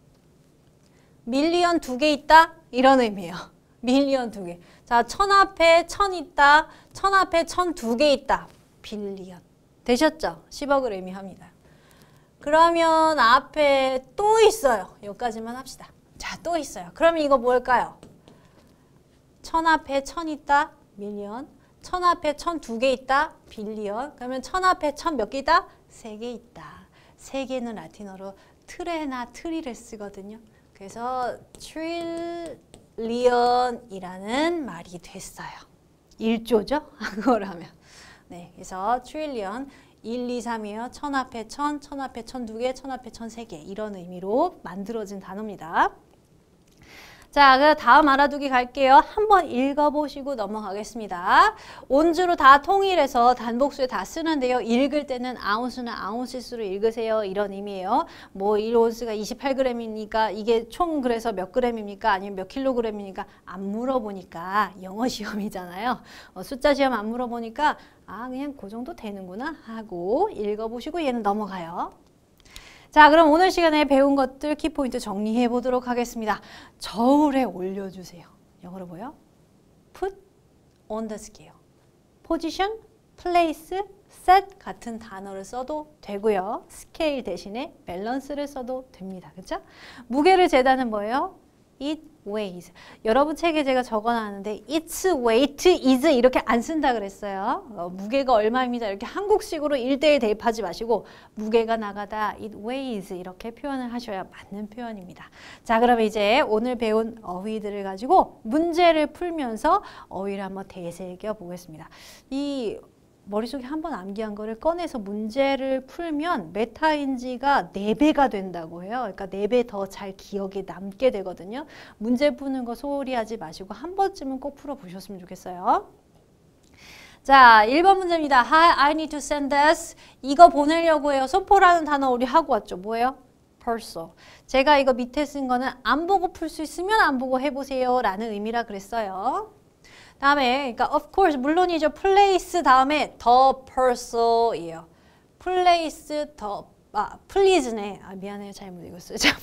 밀리언 2개 있다? 이런 의미예요. 밀리언 2개. 자, 1000 앞에 1000 있다. 1000 앞에 1000 2개 있다. 빌리언. 되셨죠? 10억을 의미합니다. 그러면 앞에 또 있어요. 여기까지만 합시다. 자, 또 있어요. 그러면 이거 뭘까요? 1000 앞에 1000 있다. 밀리언. 1000 앞에 1000 2개 있다. 빌리언. 그러면 1000 앞에 1000 몇 개 있다? 3개 있다. 3개는 라틴어로 트레나 트리를 쓰거든요. 그래서 트릴리언이라는 말이 됐어요. 1조죠? 그걸 하면. 네, 그래서 트릴리언 1, 2, 3이에요. 1000 앞에 1000, 1000 앞에 1000 2개, 1000 앞에 1000 3개 이런 의미로 만들어진 단어입니다. 자, 그 다음 알아두기 갈게요. 한번 읽어보시고 넘어가겠습니다. 온주로 다 통일해서 단복수에 다 쓰는데요. 읽을 때는 아운스는 아운시스로 읽으세요. 이런 의미예요. 뭐 1온스가 28g이니까 이게 총 그래서 몇 g입니까? 아니면 몇 킬로그램입니까? 안 물어보니까 영어 시험이잖아요. 숫자 시험 안 물어보니까 아 그냥 그 정도 되는구나 하고 읽어보시고 얘는 넘어가요. 자, 그럼 오늘 시간에 배운 것들 키포인트 정리해 보도록 하겠습니다. 저울에 올려주세요. 영어로 뭐요? Put on the scale. Position, place, set 같은 단어를 써도 되고요. scale 대신에 balance를 써도 됩니다. 그렇죠? 무게를 재다는 뭐예요? It weighs. 여러분 책에 제가 적어놨는데 its weight is 이렇게 안 쓴다 그랬어요. 무게가 얼마입니다. 이렇게 한국식으로 1대1 대입하지 마시고 무게가 나가다 it weighs 이렇게 표현을 하셔야 맞는 표현입니다. 자, 그러면 이제 오늘 배운 어휘들을 가지고 문제를 풀면서 어휘를 한번 되새겨 보겠습니다. 이 머릿속에 한번 암기한 거를 꺼내서 문제를 풀면 메타인지가 4배가 된다고 해요. 그러니까 4배 더 잘 기억에 남게 되거든요. 문제 푸는 거 소홀히 하지 마시고 한 번쯤은 꼭 풀어보셨으면 좋겠어요. 자, 1번 문제입니다. Hi, I need to send this. 이거 보내려고 해요. 소포라는 단어 우리 하고 왔죠. 뭐예요? parcel. 제가 이거 밑에 쓴 거는 안 보고 풀 수 있으면 안 보고 해보세요 라는 의미라 그랬어요. 다음에 그러니까 of course 물론이죠. place 다음에 the parcel이에요. place the please네. 미안해요. 잘못 읽었어요. 자,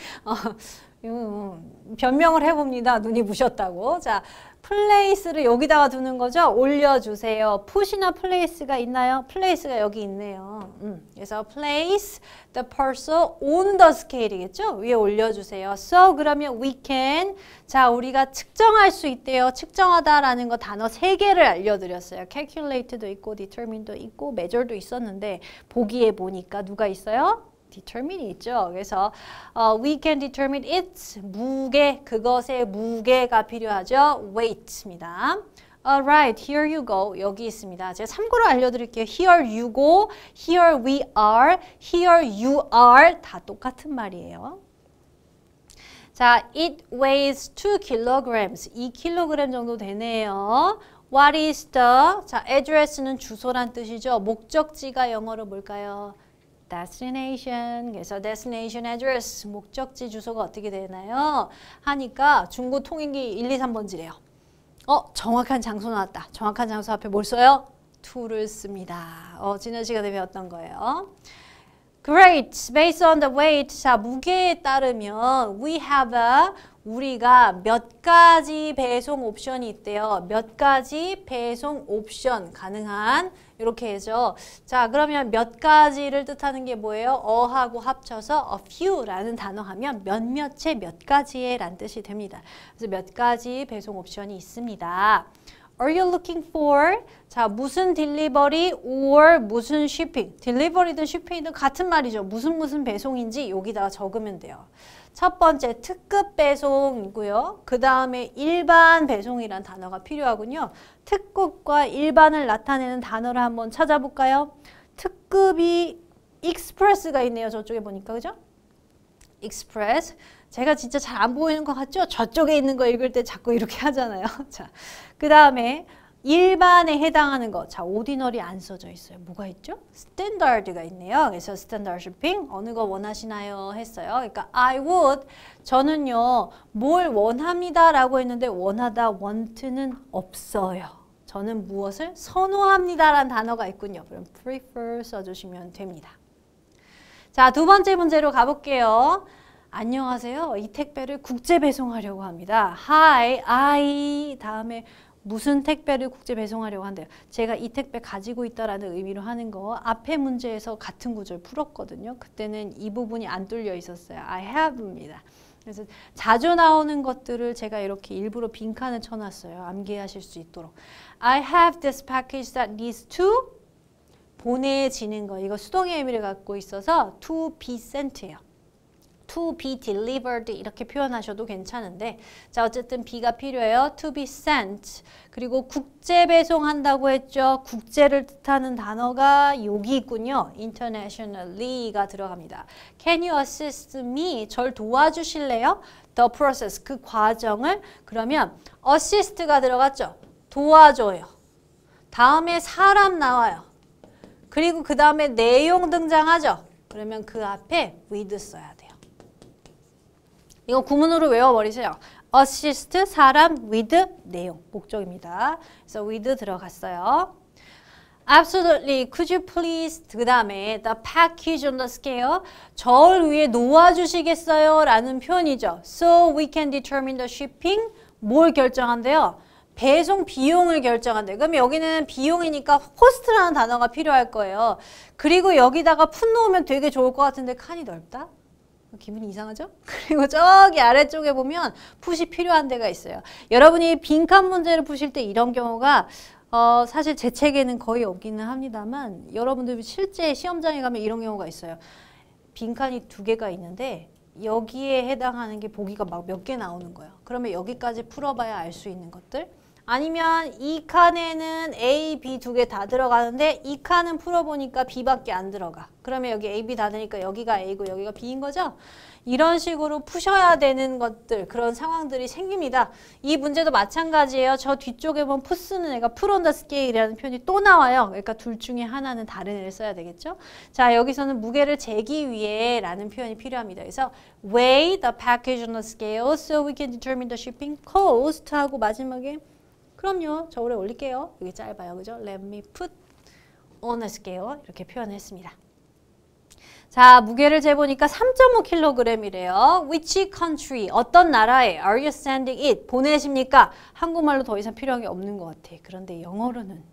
변명을 해봅니다. 눈이 부셨다고. 자, place를 여기다가 두는 거죠. 올려주세요. put이나 place가 있나요? place가 여기 있네요. 그래서 place the parcel on the scale이겠죠? 위에 올려주세요. So 그러면 we can. 자, 우리가 측정할 수 있대요. 측정하다라는 거 단어 3개를 알려드렸어요. calculate도 있고 determine도 있고 measure도 있었는데 보기에 보니까 누가 있어요? determine이 있죠. 그래서 we can determine its 무게, 그것의 무게가 필요하죠. weight입니다. Alright, here you go. 여기 있습니다. 제가 참고로 알려드릴게요. Here you go, here we are, here you are 다 똑같은 말이에요. 자, it weighs 2 kilograms. 2kg 정도 되네요. What is the? 자, address는 주소란 뜻이죠. 목적지가 영어로 뭘까요? destination. 그래서 destination address. 목적지 주소가 어떻게 되나요? 하니까 중고 통행기 1, 2, 3번지래요. 정확한 장소 나왔다. 정확한 장소 앞에 뭘 써요? to를 씁니다. 지난 시간에 배웠던 거예요. Great. Based on the weight. 자, 무게에 따르면 we have 우리가 몇 가지 배송 옵션이 있대요. 몇 가지 배송 옵션 가능한 이렇게 해서 자, 그러면 몇 가지를 뜻하는 게 뭐예요? 어하고 합쳐서 a few라는 단어 하면 몇몇의 몇 가지의 란 뜻이 됩니다. 그래서 몇 가지 배송 옵션이 있습니다. Are you looking for? 자, 무슨 delivery or 무슨 shipping? delivery든 shipping이든 같은 말이죠. 무슨 배송인지 여기다가 적으면 돼요. 첫 번째 특급 배송이고요. 그 다음에 일반 배송이란 단어가 필요하군요. 특급과 일반을 나타내는 단어를 한번 찾아볼까요? 특급이 express가 있네요. 저쪽에 보니까 그죠? express. 제가 진짜 잘 안 보이는 것 같죠? 저쪽에 있는 거 읽을 때 자꾸 이렇게 하잖아요. 자, 그 다음에 일반에 해당하는 거. 자, ordinary 안 써져 있어요. 뭐가 있죠? standard가 있네요. 그래서 standard shipping 어느 거 원하시나요? 했어요. 그러니까 I would 저는요. 뭘 원합니다 라고 했는데 원하다 want는 없어요. 저는 무엇을 선호합니다 라는 단어가 있군요. 그럼 prefer 써주시면 됩니다. 자, 두 번째 문제로 가볼게요. 안녕하세요. 이 택배를 국제 배송하려고 합니다. Hi, I 다음에 무슨 택배를 국제 배송하려고 한대요. 제가 이 택배 가지고 있다라는 의미로 하는 거 앞에 문제에서 같은 구절 풀었거든요. 그때는 이 부분이 안 뚫려 있었어요. I have입니다. 그래서 자주 나오는 것들을 제가 이렇게 일부러 빈칸을 쳐놨어요. 암기하실 수 있도록. I have this package that needs to 보내지는 거. 이거 수동의 의미를 갖고 있어서 to be sent예요. to be delivered 이렇게 표현하셔도 괜찮은데 자 어쨌든 be가 필요해요. to be sent. 그리고 국제 배송한다고 했죠. 국제를 뜻하는 단어가 여기 있군요. internationally가 들어갑니다. Can you assist me? 절 도와주실래요? The process, 그 과정을 그러면 assist가 들어갔죠. 도와줘요. 다음에 사람 나와요. 그리고 그 다음에 내용 등장하죠. 그러면 그 앞에 with 써야 돼요. 이거 구문으로 외워버리세요. assist, 사람, with, 내용, 목적입니다. 그래서 with 들어갔어요. Absolutely. Could you please? 그 다음에 the package on the scale. 절 위에 놓아주시겠어요? 라는 표현이죠. So we can determine the shipping. 뭘 결정한대요? 배송 비용을 결정한대. 그럼 여기는 비용이니까 코스트라는 단어가 필요할 거예요. 그리고 여기다가 푼 놓으면 되게 좋을 것 같은데 칸이 넓다? 기분이 이상하죠? 그리고 저기 아래쪽에 보면 풋이 필요한 데가 있어요. 여러분이 빈칸 문제를 푸실 때 이런 경우가 사실 제 책에는 거의 없기는 합니다만 여러분들 실제 시험장에 가면 이런 경우가 있어요. 빈칸이 2개가 있는데 여기에 해당하는 게 보기가 막 몇 개 나오는 거예요. 그러면 여기까지 풀어봐야 알 수 있는 것들. 아니면 이 칸에는 A, B 2개 다 들어가는데 이 칸은 풀어보니까 B밖에 안 들어가. 그러면 여기 A, B 다 되니까 여기가 A고 여기가 B인 거죠? 이런 식으로 푸셔야 되는 것들, 그런 상황들이 생깁니다. 이 문제도 마찬가지예요. 저 뒤쪽에 보면 푸스는 애가 put on the scale이라는 표현이 또 나와요. 그러니까 둘 중에 하나는 다른 애를 써야 되겠죠? 자, 여기서는 무게를 재기 위해 라는 표현이 필요합니다. 그래서 weigh the package on the scale so we can determine the shipping cost 하고 마지막에 그럼요. 저 오래 올릴게요. 여기 짧아요. 그죠? Let me put on a scale 이렇게 표현했습니다. 자, 무게를 재보니까 3.5kg이래요. Which country? 어떤 나라에 are you sending it? 보내십니까? 한국말로 더 이상 필요한 게 없는 것 같아. 그런데 영어로는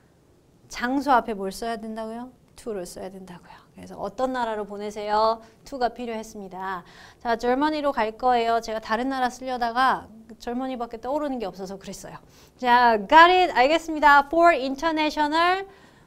장소 앞에 뭘 써야 된다고요? to를 써야 된다고요. 그래서 어떤 나라로 보내세요? to가 필요했습니다. 자, Germany로 갈 거예요. 제가 다른 나라 쓰려다가 Germany밖에 떠오르는 게 없어서 그랬어요. 자, got it. 알겠습니다. For international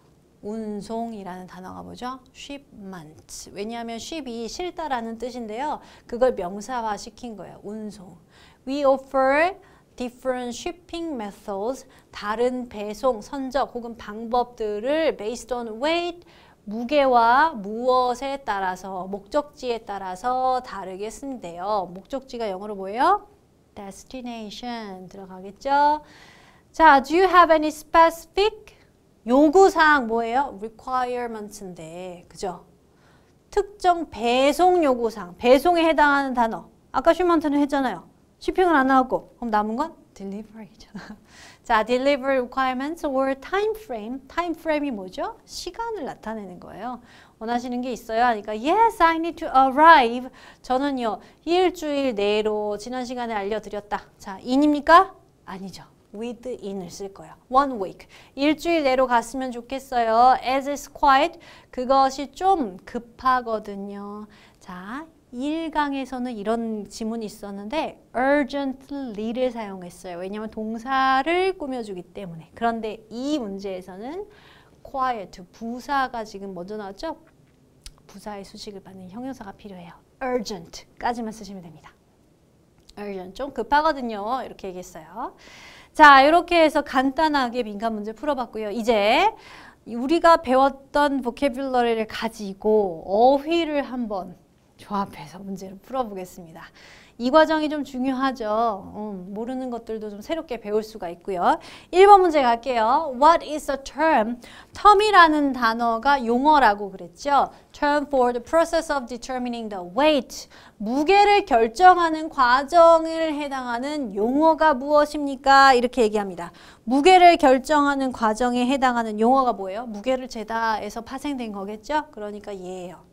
운송이라는 단어가 뭐죠? shipment. 왜냐하면 ship이 실다라는 뜻인데요. 그걸 명사화 시킨 거예요. 운송. We offer different shipping methods. 다른 배송, 선적 혹은 방법들을 based on weight, 무게와 무엇에 따라서, 목적지에 따라서 다르게 쓴대요. 목적지가 영어로 뭐예요? destination 들어가겠죠? 자, do you have any specific? 요구사항 뭐예요? requirements인데, 그죠? 특정 배송 요구사항, 배송에 해당하는 단어. 아까 슈먼트는 했잖아요. shipping은 안 나왔고, 그럼 남은 건 delivery죠. 자, delivery requirements or time frame. time frame이 뭐죠? 시간을 나타내는 거예요. 원하시는 게 있어요? 하니까 yes, I need to arrive. 저는요, 일주일 내로 지난 시간에 알려드렸다. 자, in입니까? 아니죠. with in을 쓸 거예요. one week. 일주일 내로 갔으면 좋겠어요. as is quite. 그것이 좀 급하거든요. 자, 1강에서는 이런 지문이 있었는데 urgently를 사용했어요. 왜냐하면 동사를 꾸며주기 때문에. 그런데 이 문제에서는 quiet, 부사가 지금 먼저 나왔죠? 부사의 수식을 받는 형용사가 필요해요. urgent까지만 쓰시면 됩니다. urgent, 좀 급하거든요. 이렇게 얘기했어요. 자, 이렇게 해서 간단하게 빈칸 문제 풀어봤고요. 이제 우리가 배웠던 보캐뷸러리를 가지고 어휘를 한번 조합해서 문제를 풀어보겠습니다. 이 과정이 좀 중요하죠. 모르는 것들도 좀 새롭게 배울 수가 있고요. 1번 문제 갈게요. What is a term? term이라는 단어가 용어라고 그랬죠. Term for the process of determining the weight. 무게를 결정하는 과정을 해당하는 용어가 무엇입니까? 이렇게 얘기합니다. 무게를 결정하는 과정에 해당하는 용어가 뭐예요? 무게를 재다에서 파생된 거겠죠? 그러니까 얘예요.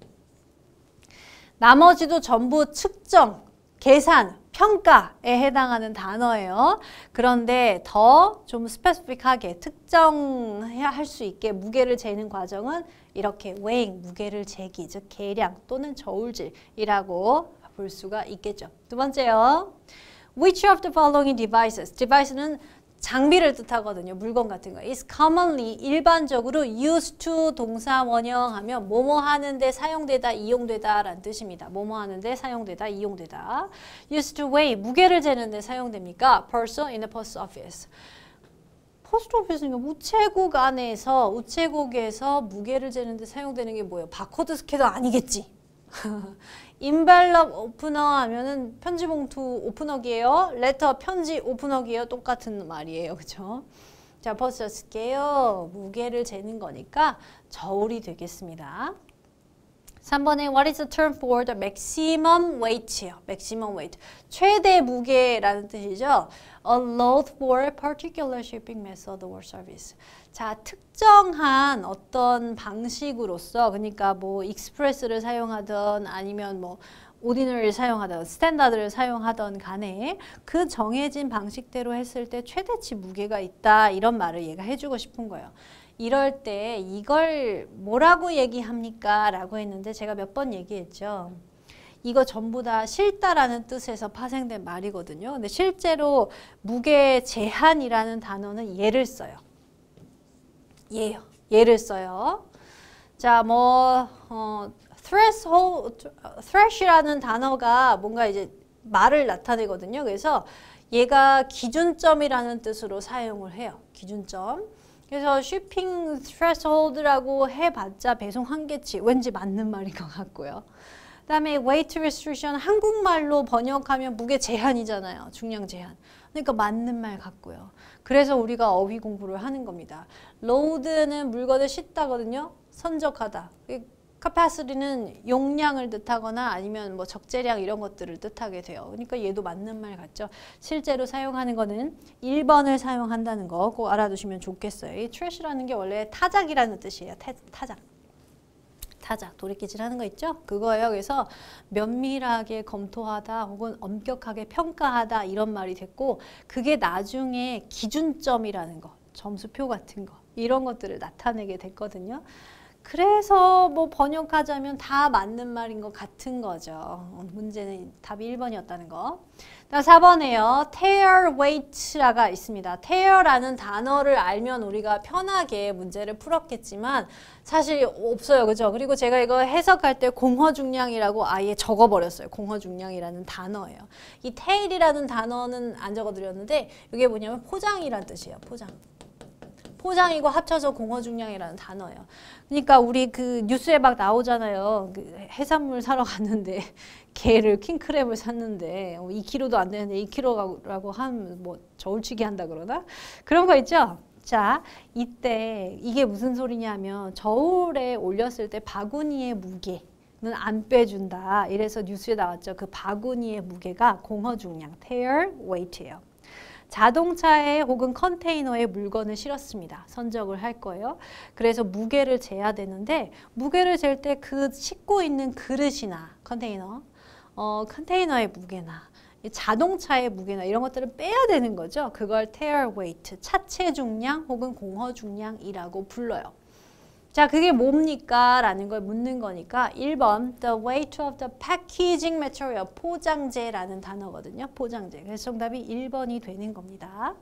나머지도 전부 측정, 계산, 평가에 해당하는 단어예요. 그런데 더 좀 스페시픽하게 특정해야 할 수 있게 무게를 재는 과정은 이렇게 weighing, 무게를 재기, 즉 계량 또는 저울질이라고 볼 수가 있겠죠. 두 번째요. Which of the following devices? device는 장비를 뜻하거든요. 물건 같은 거. is commonly 일반적으로 used to 동사 원형하면 뭐뭐 하는데 사용되다, 이용되다 라는 뜻입니다. 뭐뭐 하는데 사용되다, 이용되다. used to weigh 무게를 재는데 사용됩니까? person in the post office. 포스트 오피스니까 우체국 안에서 우체국에서 무게를 재는데 사용되는 게 뭐예요? 바코드 스캐너 아니겠지. 인벨롭 오프너 하면은 편지 봉투 오프너기예요. 레터 편지 오프너기예요. 똑같은 말이에요. 그렇죠? 자, 포스터 스케어 무게를 재는 거니까 저울이 되겠습니다. 3번에 what is the term for the maximum weight요. maximum weight. 최대 무게라는 뜻이죠. A load for a particular shipping method or service. 자, 특정한 어떤 방식으로서 그러니까 뭐 익스프레스를 사용하던 아니면 뭐 오디너리를 사용하던 스탠다드를 사용하던 간에 그 정해진 방식대로 했을 때 최대치 무게가 있다 이런 말을 얘가 해주고 싶은 거예요. 이럴 때 이걸 뭐라고 얘기합니까? 라고 했는데 제가 몇 번 얘기했죠. 이거 전부 다 싫다라는 뜻에서 파생된 말이거든요. 근데 실제로 무게 제한이라는 단어는 얘를 써요. 얘요. 얘를 써요. 자, 뭐 thres이라는 단어가 뭔가 이제 말을 나타내거든요. 그래서 얘가 기준점이라는 뜻으로 사용을 해요. 기준점. 그래서 shipping threshold라고 해봤자 배송 한계치 왠지 맞는 말인 것 같고요. 그 다음에 weight restriction 한국말로 번역하면 무게 제한이잖아요. 중량 제한. 그러니까 맞는 말 같고요. 그래서 우리가 어휘 공부를 하는 겁니다. load는 물건을 싣다거든요. 선적하다. capacity는 용량을 뜻하거나 아니면 뭐 적재량 이런 것들을 뜻하게 돼요. 그러니까 얘도 맞는 말 같죠. 실제로 사용하는 거는 1번을 사용한다는 거 꼭 알아두시면 좋겠어요. 이 trash라는 게 원래 타작이라는 뜻이에요. 타작. 타작, 도리끼질 하는 거 있죠? 그거예요. 그래서 면밀하게 검토하다 혹은 엄격하게 평가하다 이런 말이 됐고 그게 나중에 기준점이라는 거, 점수표 같은 거 이런 것들을 나타내게 됐거든요. 그래서 뭐 번역하자면 다 맞는 말인 것 같은 거죠. 문제는 답이 1번이었다는 거. 다음 4번에요. tear weight가 있습니다. tear라는 단어를 알면 우리가 편하게 문제를 풀었겠지만 사실 없어요. 그죠? 그리고 제가 이거 해석할 때 공허중량이라고 아예 적어버렸어요. 공허중량이라는 단어예요. 이 tail이라는 단어는 안 적어드렸는데 이게 뭐냐면 포장이라는 뜻이에요. 포장. 포장이고 합쳐서 공허중량이라는 단어예요. 그러니까 우리 그 뉴스에 막 나오잖아요. 그 해산물 사러 갔는데 게를 킹크랩을 샀는데 2kg도 안 되는데 2kg라고 하면 뭐 저울치기 한다 그러나? 그런 거 있죠? 자, 이때 이게 무슨 소리냐면 저울에 올렸을 때 바구니의 무게는 안 빼준다. 이래서 뉴스에 나왔죠. 그 바구니의 무게가 공허중량, tear weight예요. 자동차에 혹은 컨테이너에 물건을 실었습니다. 선적을 할 거예요. 그래서 무게를 재야 되는데 무게를 잴 때 그 싣고 있는 그릇이나 컨테이너의 무게나 자동차의 무게나 이런 것들을 빼야 되는 거죠. 그걸 tear weight, 차체 중량 혹은 공허 중량이라고 불러요. 자, 그게 뭡니까? 라는 걸 묻는 거니까 1번 the weight of the packaging material, 포장재라는 단어거든요. 포장재. 그래서 정답이 1번이 되는 겁니다.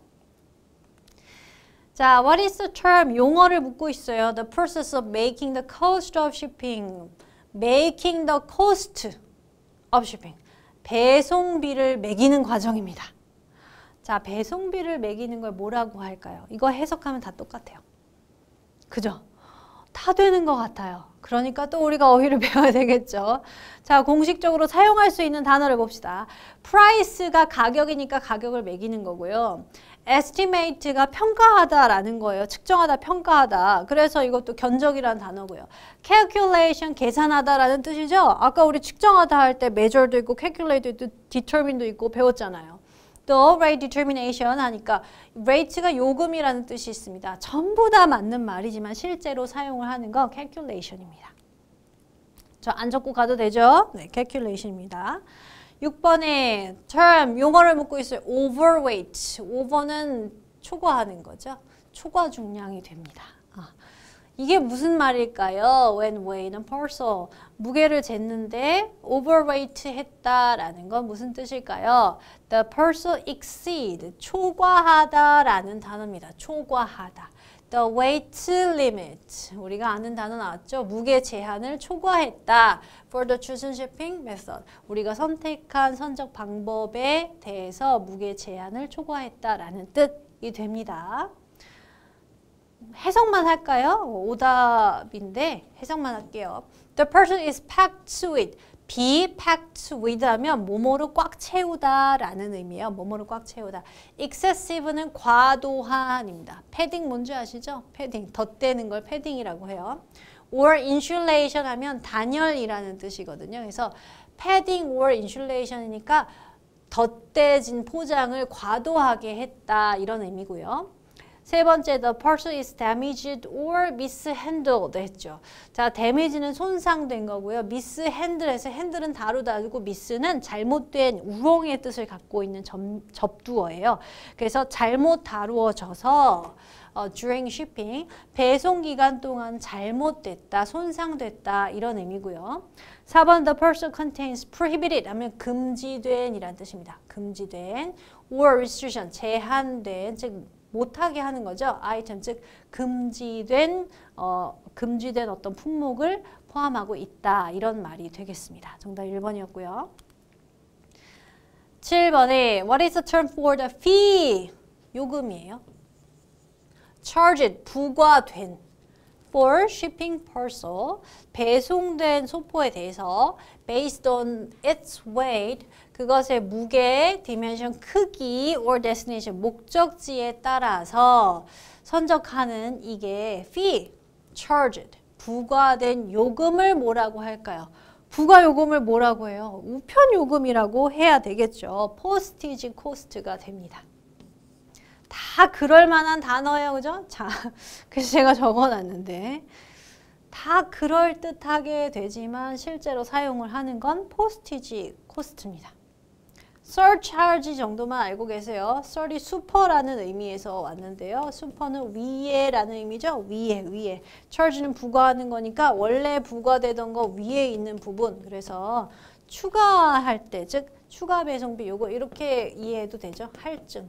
자, what is the term? 용어를 묻고 있어요. The process of making the cost of shipping. making the cost of shipping. 배송비를 매기는 과정입니다. 자, 배송비를 매기는 걸 뭐라고 할까요? 이거 해석하면 다 똑같아요. 그죠? 다 되는 것 같아요. 그러니까 또 우리가 어휘를 배워야 되겠죠. 자, 공식적으로 사용할 수 있는 단어를 봅시다. price가 가격이니까 가격을 매기는 거고요. estimate가 평가하다라는 거예요. 측정하다, 평가하다. 그래서 이것도 견적이라는 단어고요. calculation, 계산하다라는 뜻이죠. 아까 우리 측정하다 할 때 measure도 있고 calculate도 있고 determine도 있고 배웠잖아요. 또 rate determination 하니까 rate가 요금이라는 뜻이 있습니다. 전부 다 맞는 말이지만 실제로 사용을 하는 건 calculation입니다. 저 안 적고 가도 되죠? 네, calculation입니다. 6번에 term, 용어를 묻고 있어요. overweight. over는 초과하는 거죠. 초과 중량이 됩니다. 이게 무슨 말일까요? When weighing a parcel. 무게를 쟀는데 overweight 했다라는 건 무슨 뜻일까요? The parcel exceed. 초과하다라는 단어입니다. 초과하다. The weight limit. 우리가 아는 단어 나왔죠? 무게 제한을 초과했다. For the chosen shipping method. 우리가 선택한 선적 방법에 대해서 무게 제한을 초과했다라는 뜻이 됩니다. 해석만 할까요? 오답인데 해석만 할게요. The person is packed with. be packed with 하면 뭐뭐로 꽉 채우다 라는 의미예요. 뭐뭐로 꽉 채우다. excessive는 과도한입니다. 패딩 뭔지 아시죠? 패딩. 덧대는 걸 패딩이라고 해요. or insulation 하면 단열이라는 뜻이거든요. 그래서 padding or insulation이니까 덧대진 포장을 과도하게 했다 이런 의미고요. 세 번째, the parcel is damaged or mishandled 했죠. 자, damage는 손상된 거고요. mishandle에서 handle은 다루다고 miss는 잘못된 우롱의 뜻을 갖고 있는 접두어예요. 그래서 잘못 다루어져서 during shipping, 배송 기간 동안 잘못됐다, 손상됐다 이런 의미고요. 4번, the parcel contains prohibited 하면 금지된 이란 뜻입니다. 금지된 or restriction, 제한된, 즉 못하게 하는 거죠. 아이템, 즉 금지된 어떤 품목을 포함하고 있다. 이런 말이 되겠습니다. 정답 1번이었고요. 7번에 What is the term for the fee? 요금이에요. Charged, 부과된. For shipping parcel, 배송된 소포에 대해서 based on its weight, 그것의 무게, dimension, 크기, or destination, 목적지에 따라서 선적하는 이게 fee, charged, 부과된 요금을 뭐라고 할까요? 부가 요금을 뭐라고 해요? 우편 요금이라고 해야 되겠죠. postage cost가 됩니다. 다 그럴 만한 단어예요. 그죠? 자, 그래서 제가 적어놨는데 다 그럴듯하게 되지만 실제로 사용을 하는 건 postage cost입니다. surcharge 정도만 알고 계세요. sur이 슈퍼라는 의미에서 왔는데요. 슈퍼는 위에라는 의미죠. 위에. charge는 부과하는 거니까 원래 부과되던 거 위에 있는 부분. 그래서 추가할 때, 즉 추가 배송비 요거 이렇게 이해해도 되죠. 할증.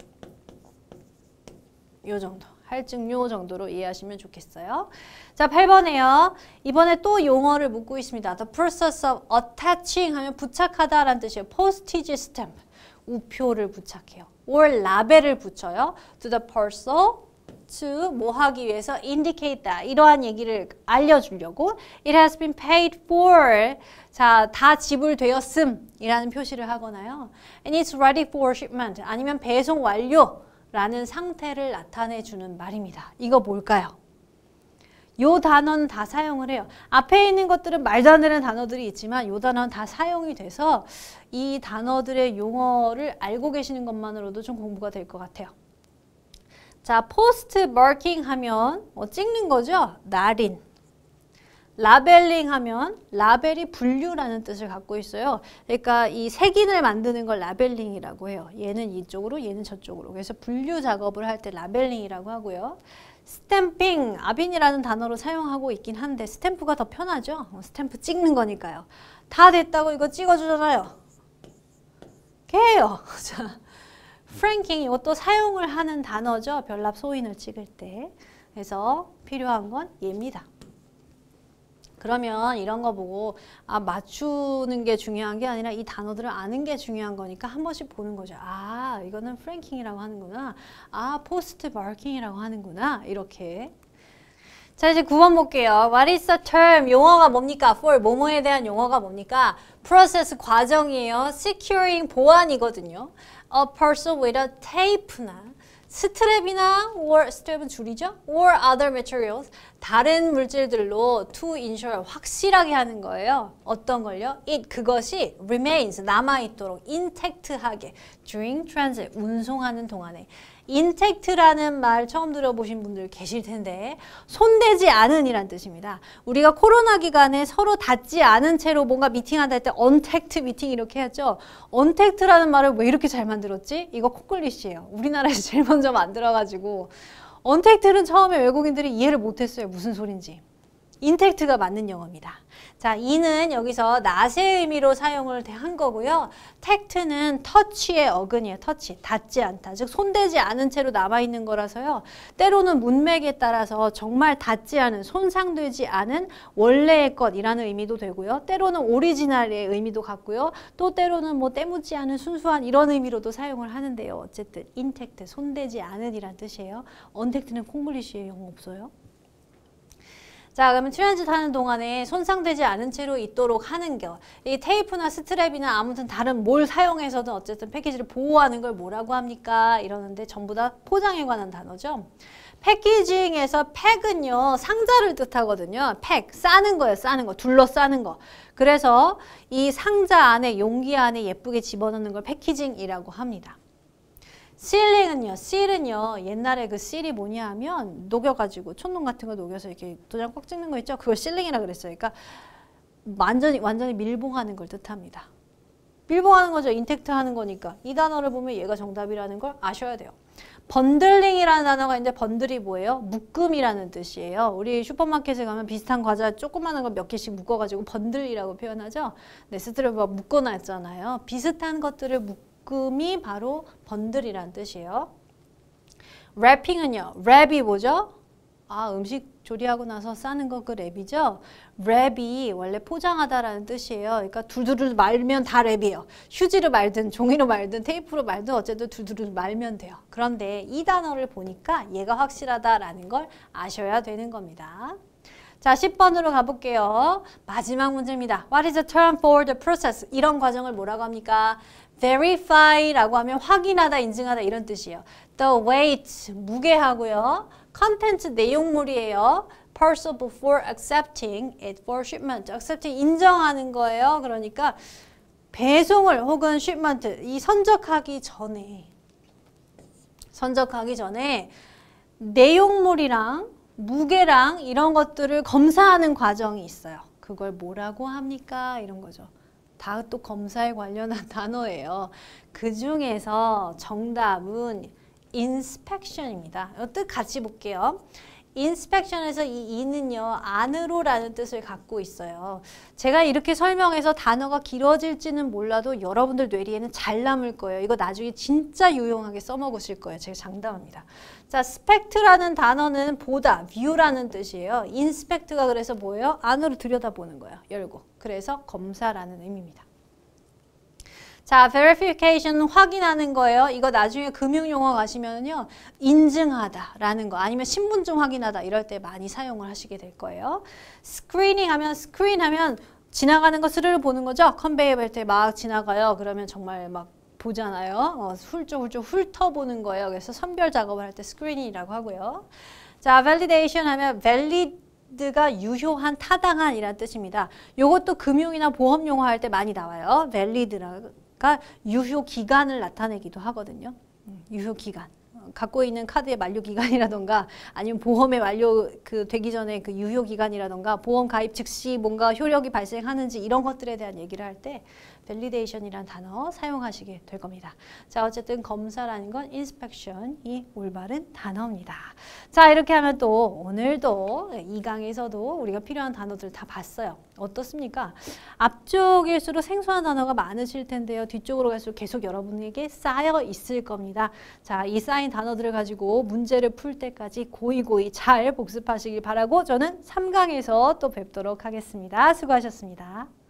요 정도. 할증료 정도로 이해하시면 좋겠어요. 자, 8번에요. 이번에 또 용어를 묻고 있습니다. The process of attaching 하면 부착하다라는 뜻이에요. postage stamp. 우표를 부착해요. or 라벨을 붙여요. to the parcel. to 뭐 하기 위해서 indicate다. 이러한 얘기를 알려주려고 it has been paid for. 자, 다 지불되었음 이라는 표시를 하거나요. and it's ready for shipment. 아니면 배송 완료. 라는 상태를 나타내주는 말입니다. 이거 뭘까요? 요 단어는 다 사용을 해요. 앞에 있는 것들은 말도 안 되는 단어들이 있지만 요 단어는 다 사용이 돼서 이 단어들의 용어를 알고 계시는 것만으로도 좀 공부가 될 것 같아요. 자, post marking 하면 찍는 거죠? 날인. 라벨링 하면 라벨이 분류라는 뜻을 갖고 있어요. 그러니까 이 색인을 만드는 걸 라벨링이라고 해요. 얘는 이쪽으로, 얘는 저쪽으로. 그래서 분류 작업을 할 때 라벨링이라고 하고요. 스탬핑, 아빈이라는 단어로 사용하고 있긴 한데 스탬프가 더 편하죠. 스탬프 찍는 거니까요. 다 됐다고 이거 찍어주잖아요. 걔예요. 자, 프랭킹 이것도 사용을 하는 단어죠. 별납 소인을 찍을 때. 그래서 필요한 건 얘입니다. 그러면 이런 거 보고 맞추는 게 중요한 게 아니라 이 단어들을 아는 게 중요한 거니까 한 번씩 보는 거죠. 아, 이거는 프랭킹이라고 하는구나. 아, 포스트 마킹이라고 하는구나. 이렇게. 자, 이제 9번 볼게요. What is the term? 용어가 뭡니까? for 뭐뭐에 대한 용어가 뭡니까? process 과정이에요. securing 보안이거든요. A parcel with a tape나 스트랩이나 or 스트랩은 줄이죠? or other materials 다른 물질들로 to ensure 확실하게 하는 거예요. 어떤 걸요? it 그것이 remains 남아있도록 intact하게 during transit 운송하는 동안에 intact라는 말 처음 들어보신 분들 계실 텐데 손대지 않은 이란 뜻입니다. 우리가 코로나 기간에 서로 닿지 않은 채로 뭔가 미팅한다 할 때 untact 미팅 이렇게 하죠. untact라는 말을 왜 이렇게 잘 만들었지? 이거 코클리시예요. 우리나라에서 제일 먼저 만들어가지고 언택트는 처음에 외국인들이 이해를 못했어요. 무슨 소린지. 인택트가 맞는 영어입니다. 자, 이는 여기서 낫의 의미로 사용을 한 거고요. 택트는 터치의 어근이에요. 터치, 닿지 않다. 즉 손대지 않은 채로 남아있는 거라서요. 때로는 문맥에 따라서 정말 닿지 않은, 손상되지 않은 원래의 것이라는 의미도 되고요. 때로는 오리지널의 의미도 같고요. 또 때로는 뭐 때묻지 않은 순수한 이런 의미로도 사용을 하는데요. 어쨌든 인택트, 손대지 않은 이란 뜻이에요. 언택트는 콩글리시에 영어 없어요. 자, 그러면 트랜짓 하는 동안에 손상되지 않은 채로 있도록 하는 거. 이 테이프나 스트랩이나 아무튼 다른 뭘 사용해서든 어쨌든 패키지를 보호하는 걸 뭐라고 합니까? 이러는데 전부 다 포장에 관한 단어죠. 패키징에서 팩은요, 상자를 뜻하거든요. 팩, 싸는 거예요, 싸는 거. 둘러싸는 거. 그래서 이 상자 안에, 용기 안에 예쁘게 집어넣는 걸 패키징이라고 합니다. 실링은요, 실은요, 옛날에 그 실이 뭐냐 하면 녹여가지고 촛농 같은 거 녹여서 이렇게 도장 꽉 찍는 거 있죠? 그걸 실링이라 그랬어요. 그러니까 완전히 밀봉하는 걸 뜻합니다. 밀봉하는 거죠. 인텍트 하는 거니까. 이 단어를 보면 얘가 정답이라는 걸 아셔야 돼요. 번들링이라는 단어가 있는데 번들이 뭐예요? 묶음이라는 뜻이에요. 우리 슈퍼마켓에 가면 비슷한 과자 조그마한 거 몇 개씩 묶어가지고 번들이라고 표현하죠. 네, 스트랩 묶어놨잖아요. 비슷한 것들을 묶음이 바로 번들이란 뜻이에요. 랩핑은요. 랩이 뭐죠? 아, 음식 조리하고 나서 싸는 거 그 랩이죠. 랩이 원래 포장하다라는 뜻이에요. 그러니까 두두두 말면 다 랩이에요. 휴지로 말든 종이로 말든 테이프로 말든 어쨌든 두두두 말면 돼요. 그런데 이 단어를 보니까 얘가 확실하다라는 걸 아셔야 되는 겁니다. 자, 10번으로 가볼게요. 마지막 문제입니다. What is the term for the process? 이런 과정을 뭐라고 합니까? verify라고 하면 확인하다, 인증하다 이런 뜻이에요. The weight, 무게하고요. content, 내용물이에요. permissible for accepting it for shipment. accepting, 인정하는 거예요. 그러니까 배송을 혹은 shipment, 이 선적하기 전에 내용물이랑 무게랑 이런 것들을 검사하는 과정이 있어요. 그걸 뭐라고 합니까? 이런 거죠. 다 또 검사에 관련한 단어예요. 그 중에서 정답은 inspection입니다. 뜻 같이 볼게요. inspection에서 이 이는요, 안으로라는 뜻을 갖고 있어요. 제가 이렇게 설명해서 단어가 길어질지는 몰라도 여러분들 뇌리에는 잘 남을 거예요. 이거 나중에 진짜 유용하게 써먹으실 거예요. 제가 장담합니다. 자, spect라는 단어는 보다, view라는 뜻이에요. inspect가 그래서 뭐예요? 안으로 들여다보는 거예요. 열고. 그래서 검사라는 의미입니다. 자, verification 확인하는 거예요. 이거 나중에 금융용어 가시면요. 인증하다라는 거 아니면 신분증 확인하다 이럴 때 많이 사용을 하시게 될 거예요. screening 하면 지나가는 거 스르르 보는 거죠. 컨베이어 벨트에 막 지나가요. 그러면 정말 막 보잖아요. 훌쩍훌쩍 훑어보는 거예요. 그래서 선별 작업을 할 때 스크린이라고 하고요. 자, validation 하면 valid가 유효한, 타당한 이란 뜻입니다. 이것도 금융이나 보험 용어 할 때 많이 나와요. valid가 유효 기간을 나타내기도 하거든요. 유효 기간. 갖고 있는 카드의 만료 기간이라던가 아니면 보험의 만료 되기 전에 그 유효 기간이라던가 보험 가입 즉시 뭔가 효력이 발생하는지 이런 것들에 대한 얘기를 할 때 validation이라는 단어 사용하시게 될 겁니다. 자, 어쨌든 검사라는 건 inspection이 올바른 단어입니다. 자, 이렇게 하면 또 오늘도 이 강에서도 우리가 필요한 단어들 다 봤어요. 어떻습니까? 앞쪽일수록 생소한 단어가 많으실 텐데요. 뒤쪽으로 갈수록 계속 여러분에게 쌓여 있을 겁니다. 자, 이 쌓인 단어들을 가지고 문제를 풀 때까지 고이고이 잘 복습하시길 바라고 저는 3강에서 또 뵙도록 하겠습니다. 수고하셨습니다.